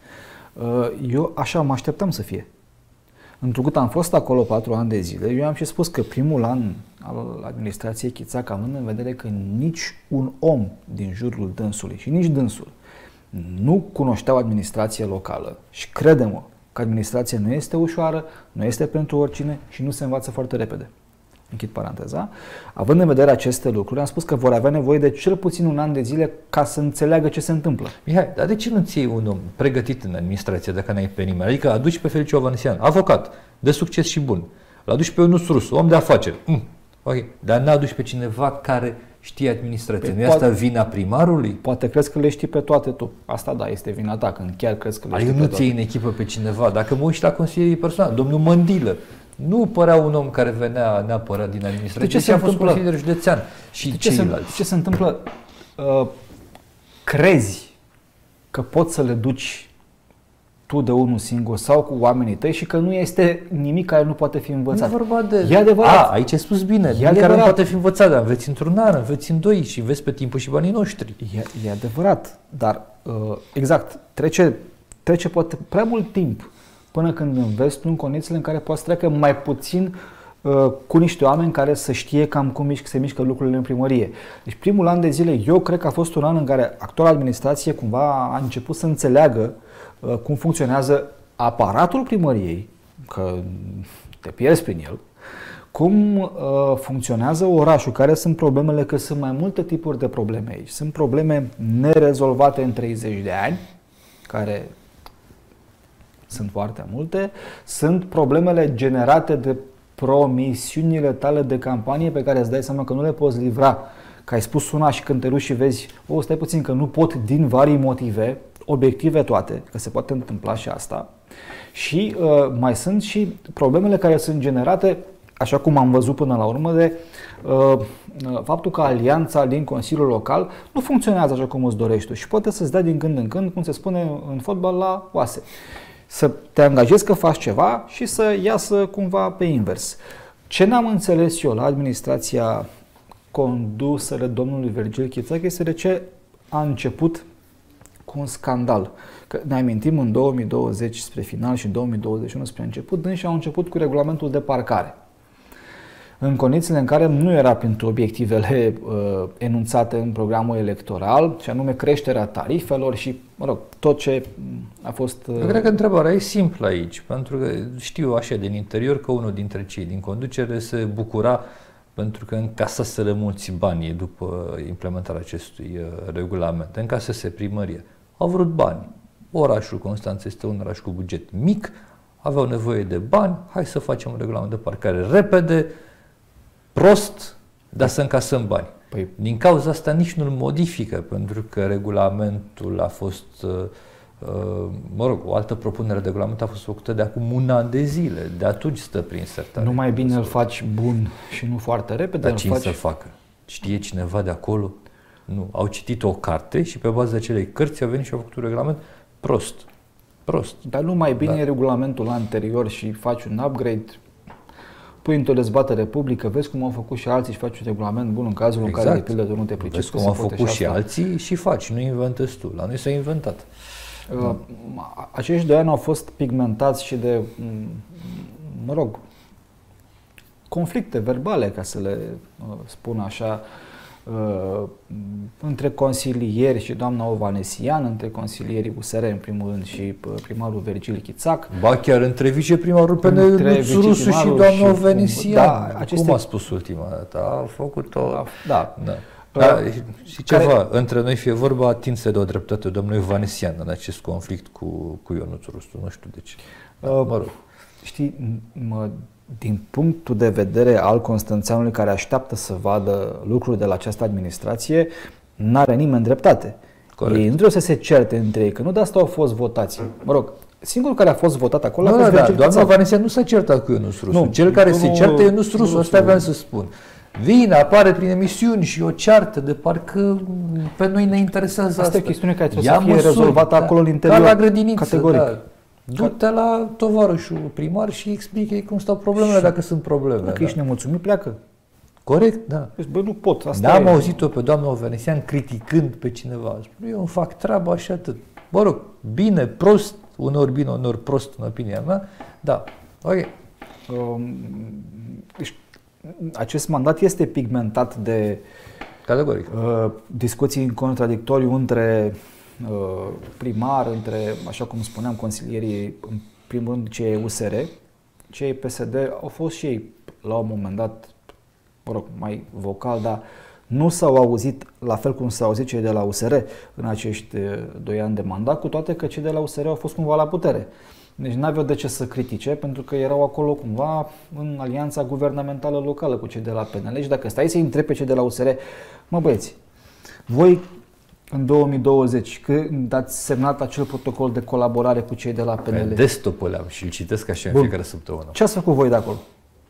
eu așa mă așteptam să fie. Întrucât am fost acolo patru ani de zile, eu am și spus că primul an al administrației Chițac, având în vedere că nici un om din jurul dânsului și nici dânsul nu cunoșteau administrație locală și crede-mă că administrația nu este ușoară, nu este pentru oricine și nu se învață foarte repede. Închid paranteza. Având în vedere aceste lucruri, am spus că vor avea nevoie de cel puțin un an de zile ca să înțeleagă ce se întâmplă. Mihai, dar de ce nu-ți iei un om pregătit în administrație dacă n-ai pe nimeni? Adică aduci pe Feliciu Ovanesian, avocat, de succes și bun. L-aduci pe Ionuț Rusu, om de afaceri. Mm. Ok, dar n-aduci pe cineva care știe administrație. Nu e asta vina primarului? Poate crezi că le știi pe toate tu. Asta da, este vina ta, când chiar crezi că le adică știi nu pe toate. ți-ai în echipă pe cineva. Dacă mă uiți la consilierii personali, domnul Mândilă, nu părea un om care venea neapărat din administrație, ce și se a fost întâmplă? consilier județean și ce ceilalți. Se, ce se întâmplă? Uh, crezi că poți să le duci tu de unul singur sau cu oamenii tăi și că nu este nimic care nu poate fi învățat. Nu e vorba de... E adevărat. A, aici ai spus bine. Nimic adevărat. care nu poate fi învățat, dar înveți într-un an, înveți în doi și înveți pe timpul și banii noștri. E, e adevărat, dar uh, exact, trece, trece poate prea mult timp până când înveți tu în condițiile în care poți să treacă mai puțin uh, cu niște oameni care să știe cam cum mișc, se mișcă lucrurile în primărie. Deci primul an de zile, eu cred că a fost un an în care actuala administrație cumva a început să înțeleagă uh, cum funcționează aparatul primăriei, că te pierzi prin el, cum uh, funcționează orașul, care sunt problemele, că sunt mai multe tipuri de probleme aici. Sunt probleme nerezolvate în treizeci de ani, care sunt foarte multe, sunt problemele generate de promisiunile tale de campanie pe care îți dai seama că nu le poți livra, că ai spus una și când te duci și vezi, o, stai puțin că nu pot din vari motive, obiective toate, că se poate întâmpla și asta. Și uh, mai sunt și problemele care sunt generate, așa cum am văzut până la urmă, de uh, faptul că alianța din Consiliul Local nu funcționează așa cum îți dorești tu și poate să-ți dea din când în când, cum se spune în fotbal, la oase. Să te angajezi că faci ceva și să iasă cumva pe invers. Ce n-am înțeles eu la administrația condusă de domnului Virgil Chițac este de ce a început cu un scandal. Că ne amintim în două mii douăzeci spre final și în două mii douăzeci și unu spre început, dânsi au început cu regulamentul de parcare. în condițiile în care nu era pentru obiectivele uh, enunțate în programul electoral, și anume creșterea tarifelor și, mă rog, tot ce a fost... Uh... Eu cred că întrebarea e simplă aici, pentru că știu așa din interior că unul dintre cei din conducere se bucura pentru că încasaseră mulți bani după implementarea acestui uh, regulament, încasase primărie. Au vrut bani. Orașul Constanța este un oraș cu buget mic, aveau nevoie de bani, hai să facem un regulament de parcare repede, prost, dar să încasăm bani. Păi, din cauza asta nici nu-l modifică, pentru că regulamentul a fost, uh, uh, mă rog, o altă propunere de regulament a fost făcută de acum un an de zile, de atunci stă prin sertare. Nu mai bine îl faci bun și nu foarte repede? Dar cine să facă? Știe cineva de acolo? Nu. Au citit o carte și pe baza acelei cărți au venit și au făcut un regulament prost. Prost. Dar nu mai bine da. e regulamentul anterior și faci un upgrade, pui într-o dezbatere publică, vezi cum au făcut și alții și faci un regulament bun în cazul exact. în care, de pildă, tu nu te pricepi. Vezi cum au făcut și, și alții și faci, nu inventezi tu. La noi s-a inventat. Uh, acești doi ani au fost pigmentați și de, mă rog, conflicte verbale, ca să le uh, spun așa, Uh, între consilieri și doamna Ovanesian, între consilierii U S R în primul rând și primarul Virgil Chițac. Ba chiar între viceprimarul P N L Rusu și doamna Ovanesian. Da, aceste... Cum a spus ultima dată? A făcut-o... Da. da. da. Da, și ceva, care... între noi fie vorba, atinse de o dreptate domnului Ovanesian în acest conflict cu, cu Ionuț Rusu, nu știu de ce. Da, uh, mă rog. Știi, mă... din punctul de vedere al constanțeanului care așteaptă să vadă lucruri de la această administrație, n-are nimeni dreptate. Corect. Ei nu trebuie să se certe între ei, că nu de asta au fost votați. Mă rog, singurul care a fost votat acolo nu, a fost da, da, doamna Vanesian nu s-a certat cu Ionuț Rusu. Nu, Cel care nu, se certă e Ionuț Rusu, asta vreau să spun. Vine, apare prin emisiuni și o ceartă de parcă pe noi ne interesează asta. Asta e o chestiune care trebuie Ia să fie măsuri, rezolvată da, acolo în interior. Ca la grădiniță, categoric. Da. Du-te la tovarășul primar și explică cum stau problemele, și dacă sunt probleme. Dacă da. ești nemulțumit, pleacă. Corect, da. Băi, nu pot. Asta N-am e. auzit-o pe doamna Ovanesian criticând pe cineva. Eu îmi fac treaba și atât. Mă rog, bine, prost, uneori bine, uneori prost în opinia mea. Da, ok. Um, deci, acest mandat este pigmentat de Categoric. Uh, discuții în contradictoriu între uh, primar, între, așa cum spuneam, consilierii, în primul rând cei U S R, cei P S D au fost și ei la un moment dat, mă rog, mai vocal, dar nu s-au auzit la fel cum s-au auzit cei de la U S R în acești doi ani de mandat, cu toate că cei de la U S R au fost cumva la putere. Deci n-aveau de ce să critique, pentru că erau acolo cumva în alianța guvernamentală locală cu cei de la P N L. Și dacă stai să-i întrebi pe cei de la U S R, mă băieți, voi în două mii douăzeci, când ați semnat acel protocol de colaborare cu cei de la P N L? Pe desktop-ul am și îl citesc așa în fiecare săptămână. Ce ați făcut voi de acolo?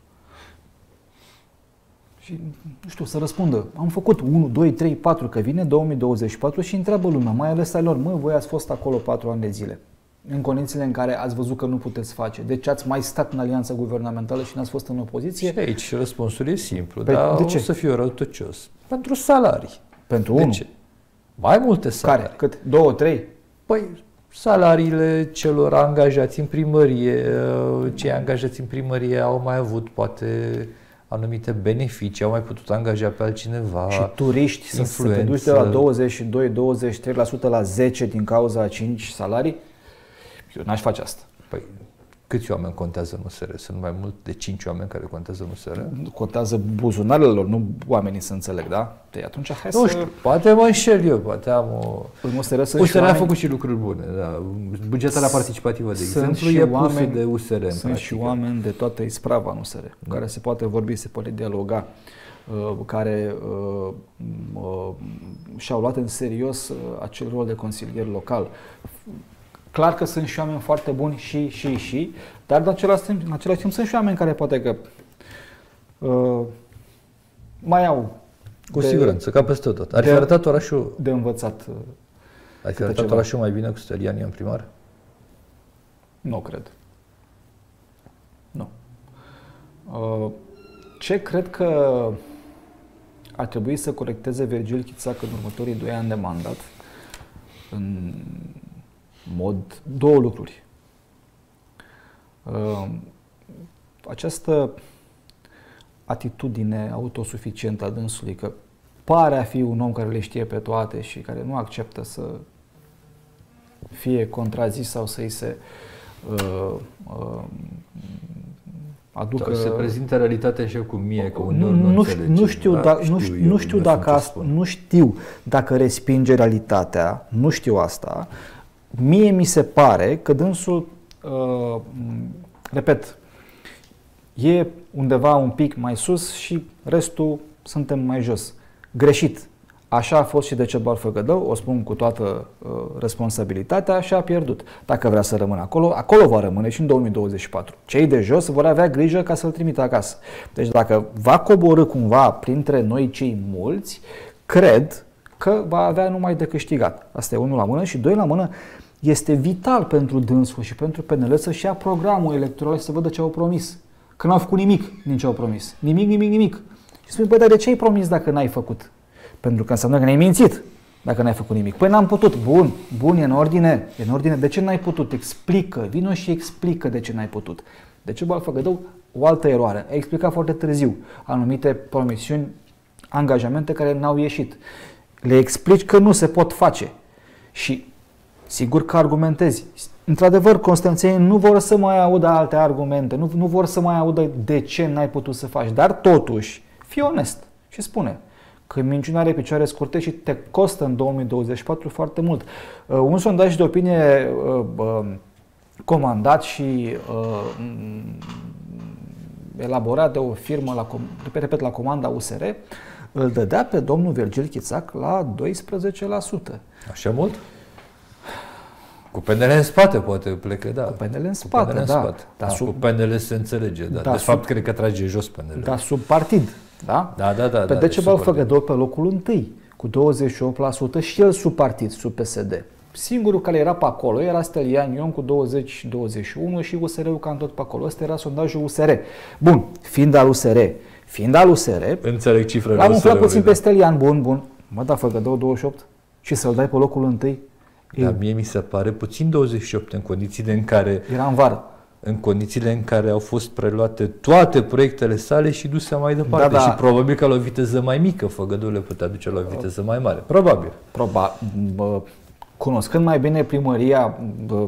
Și, nu știu, să răspundă. Am făcut unu, doi, trei, patru, că vine două mii douăzeci și patru și întreabă lumea, mai ales ai lor, mă, voi ați fost acolo patru ani de zile, în condițiile în care ați văzut că nu puteți face. Deci ați mai stat în alianța guvernamentală și n-ați fost în opoziție? Și aici răspunsul e simplu, Pe, dar de ce? o să fiu răutăcios. Pentru salarii. Pentru de unul? Ce? Mai multe salarii. Care? Cât? Două, trei? Păi, salariile celor angajați în primărie, cei angajați în primărie au mai avut poate anumite beneficii, au mai putut angaja pe altcineva. Și turiști să se duci de la douăzeci și doi - douăzeci și trei la sută la zece din cauza a cinci salarii? Eu n-aș face asta. Păi, câți oameni contează în U S R? Sunt mai mult de cinci oameni care contează în U S R? Contează buzunarele lor, nu oamenii, să înțeleg, da? Deci atunci hai nu să... știu, poate mă înșel eu, poate am o... În U S R sunt U S R oameni... a făcut și lucruri bune, da. Bugetarea participativă, de exemplu, e pusă de U S R. Sunt și oameni de toată isprava în U S R, cu care se poate vorbi, se poate dialoga, care și-au luat în serios acel rol de consilier local. Clar că sunt și oameni foarte buni și, și, și, dar în același timp, în același timp sunt și oameni care poate că uh, mai au cu de, siguranță, ca peste tot. Ar fi de, arătat orașul de învățat. Ar fi arătat orașul mai bine cu Stelian în primar? Nu cred. Nu. Uh, ce cred că ar trebui să corecteze Virgil Chițac în următorii doi ani de mandat, în mod, două lucruri. Această atitudine autosuficientă a dânsului, că pare a fi un om care le știe pe toate și care nu acceptă să fie contrazis sau să-i se uh, uh, aducă... Sau se prezintă realitatea așa cum mie, că nu, nu, nu, știu, nu știu, da, da, nu știu, eu, nu știu dacă asta, nu știu dacă respinge realitatea, nu știu asta. Mie mi se pare că dânsul, uh, repet, e undeva un pic mai sus și restul suntem mai jos. Greșit. Așa a fost și Decebal Făgădău, o spun cu toată uh, responsabilitatea, și a pierdut. Dacă vrea să rămână acolo, acolo va rămâne și în două mii douăzeci și patru. Cei de jos vor avea grijă ca să-l trimită acasă. Deci dacă va coborî cumva printre noi cei mulți, cred că va avea numai de câștigat. Asta e unul la mână. Și doi la mână, este vital pentru dânsul și pentru P N L să-și ia programul electoral și să vadă ce au promis. Că n-au făcut nimic din ce au promis. Nimic, nimic, nimic. Și spune, băi, dar de ce ai promis dacă n-ai făcut? Pentru că înseamnă că ne-ai mințit dacă n-ai făcut nimic. Păi n-am putut. Bun, bun, e în ordine. E în ordine. De ce n-ai putut? Explică. Vino și explică de ce n-ai putut. Decebal Făgădău, o altă eroare. A explicat foarte târziu anumite promisiuni, angajamente care n-au ieșit. Le explici că nu se pot face. Și sigur că argumentezi. Într-adevăr, constanțenii nu vor să mai audă alte argumente, nu, nu vor să mai audă de ce n-ai putut să faci. Dar totuși, fii onest și spune că minciuna are picioare scurte și te costă în două mii douăzeci și patru foarte mult. Uh, un sondaj de opinie uh, uh, comandat și uh, elaborat de o firmă, la, repet, la comanda U S R, îl dădea pe domnul Virgil Chițac la doisprezece la sută. Așa mult? Cu P N L în spate poate plecă, da. Cu P N L în spate, P N L în da. Spate. Da, sub, cu P N L se înțelege, da. da de sub, fapt, cred că trage jos P N L. Da, sub partid. Da? Da, da, da. Pe da, Decebal Făgădău pe locul întâi, cu douăzeci și opt la sută și el sub partid, sub P S D. Singurul care era pe acolo era Stelian Ion cu douăzeci douăzeci și unu și U S R-ul cam tot pe acolo. Ăsta era sondajul U S R. Bun, fiind al U S R, fiind al U S R, înțeleg cifrele. L-am umflat puțin pe Stelian, bun, bun. Mă, da, Făgădău douăzeci și opt și să-l dai pe locul întâi. Dar mie mi se pare puțin douăzeci și opt în condițiile în care... Era în vară. În condițiile în care au fost preluate toate proiectele sale și duse mai departe. Da, da. Și probabil că la o viteză mai mică, Făgădău le putea duce la o viteză mai mare. Probabil. Probabil. Cunoscând mai bine primăria, bă,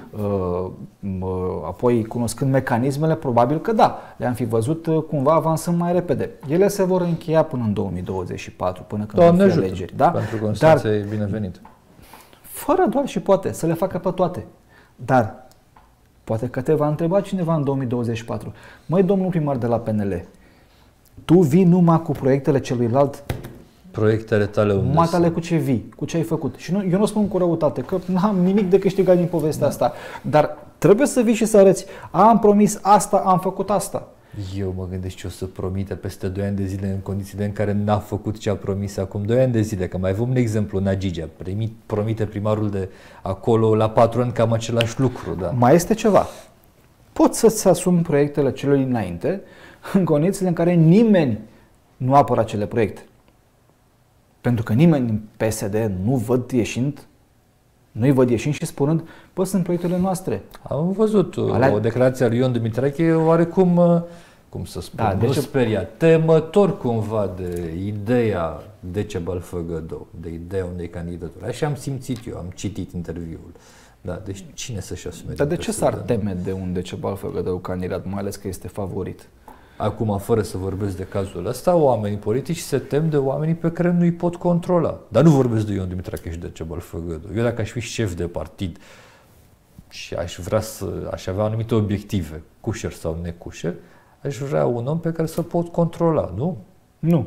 bă, apoi cunoscând mecanismele, probabil că da, le-am fi văzut cumva avansând mai repede. Ele se vor încheia până în două mii douăzeci și patru, până când Doamne vor fi ajută, alegeri. Da? Pentru Constanța Dar, e binevenit. Fără doar și poate, să le facă pe toate. Dar poate că te va întreba cineva în două mii douăzeci și patru. Măi, domnul primar de la P N L, tu vii numai cu proiectele celuilalt? Proiectele tale unde numai tale cu ce vii, cu ce ai făcut. Și nu, eu nu spun cu răutate, că n-am nimic de câștigat din povestea da. asta. Dar trebuie să vii și să arăți, am promis asta, am făcut asta. Eu mă gândesc ce o să promite peste doi ani de zile în condițiile în care n-a făcut ce a promis acum doi ani de zile. Că mai avem un exemplu, Nagigea. Primit, promite primarul de acolo la patru ani cam același lucru. Da. Mai este ceva. Poți să-ți asumi proiectele celui înainte în condițiile în care nimeni nu apără acele proiecte. Pentru că nimeni în P S D nu văd ieșind, nu-i văd ieșind și spunând, bă, sunt proiectele noastre. Am văzut Alea... o declarație a lui Ion Dumitrache oarecum, cum să spun, da, nu deci... speriat, temător cumva de ideea Decebal Făgădău, de ideea unei candidaturi. Așa am simțit eu, am citit interviul. Da, deci cine să-și asume? Dar de ce s-ar teme de un Decebal Făgădău candidat, mai ales că este favorit? Acum, fără să vorbesc de cazul ăsta, oamenii politici se tem de oamenii pe care nu îi pot controla. Dar nu vorbesc de Ion Dumitrache și de Decebal Făgădău. Eu dacă aș fi șef de partid și aș vrea să aș avea anumite obiective, cușer sau necușer, aș vrea un om pe care să pot controla, nu? Nu.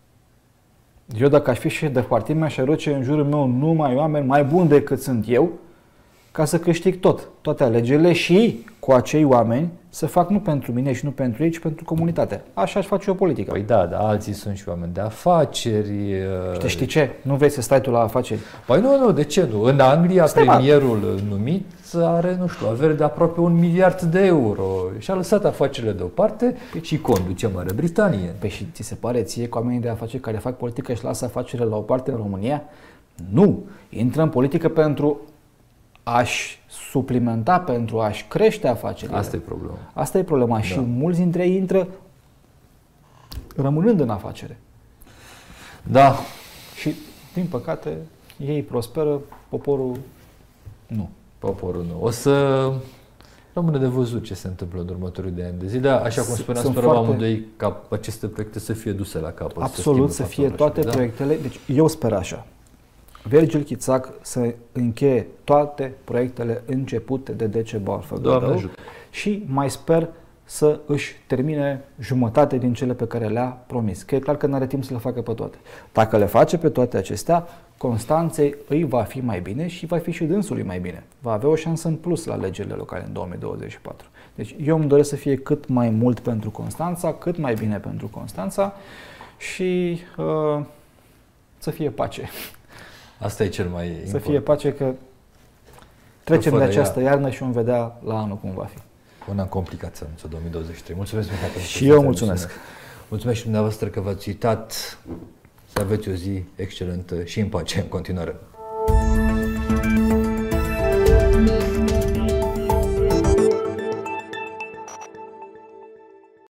Eu dacă aș fi șef de partid, mi-aș aduce în jurul meu numai oameni mai buni decât sunt eu, ca să câștig tot, toate alegerile și cu acei oameni să fac nu pentru mine și nu pentru ei, ci pentru comunitate. Așa aș face o politică. Păi da, dar alții sunt și oameni de afaceri. Și știi ce? Nu vrei să stai tu la afaceri? Păi nu, nu, de ce nu? În Anglia, Stai premierul mal. numit are, nu știu, avere de aproape un miliard de euro și a lăsat afacerile deoparte și conduce Marea Britanie. Păi și ți se pare ție că oamenii de afaceri care fac politică și lasă afacerile la o parte în România? Nu! Intră în politică pentru a-și suplimenta, pentru a-și crește afacerile. Asta e problema. Asta e problema. Da. Și mulți dintre ei intră rămânând în afacere. Da. Și, din păcate, ei prosperă, poporul nu. Poporul nu. O să rămâne de văzut ce se întâmplă în următorii de ani de zi, dar așa cum spuneam, sperăm foarte... amândoi ca aceste proiecte să fie duse la capăt. Absolut, să, să fie toate așa, proiectele. Deci eu sper așa. Virgil Chițac să încheie toate proiectele începute de D C Bauer Făgădău și mai sper să își termine jumătate din cele pe care le-a promis. Că e clar că nu are timp să le facă pe toate. Dacă le face pe toate acestea, Constanței îi va fi mai bine și va fi și dânsului mai bine. Va avea o șansă în plus la alegerile locale în două mii douăzeci și patru. Deci eu îmi doresc să fie cât mai mult pentru Constanța, cât mai bine pentru Constanța și uh, să fie pace. Asta e cel mai important. Să fie pace, că trecem de această ea... iarnă și vom vedea la anul cum va fi. Un an complicat să anunță două mii douăzeci și trei. Mulțumesc, Mihai. Și eu mulțumesc. Mulțumesc și dumneavoastră că v-ați uitat. Să aveți o zi excelentă și în pace în continuare.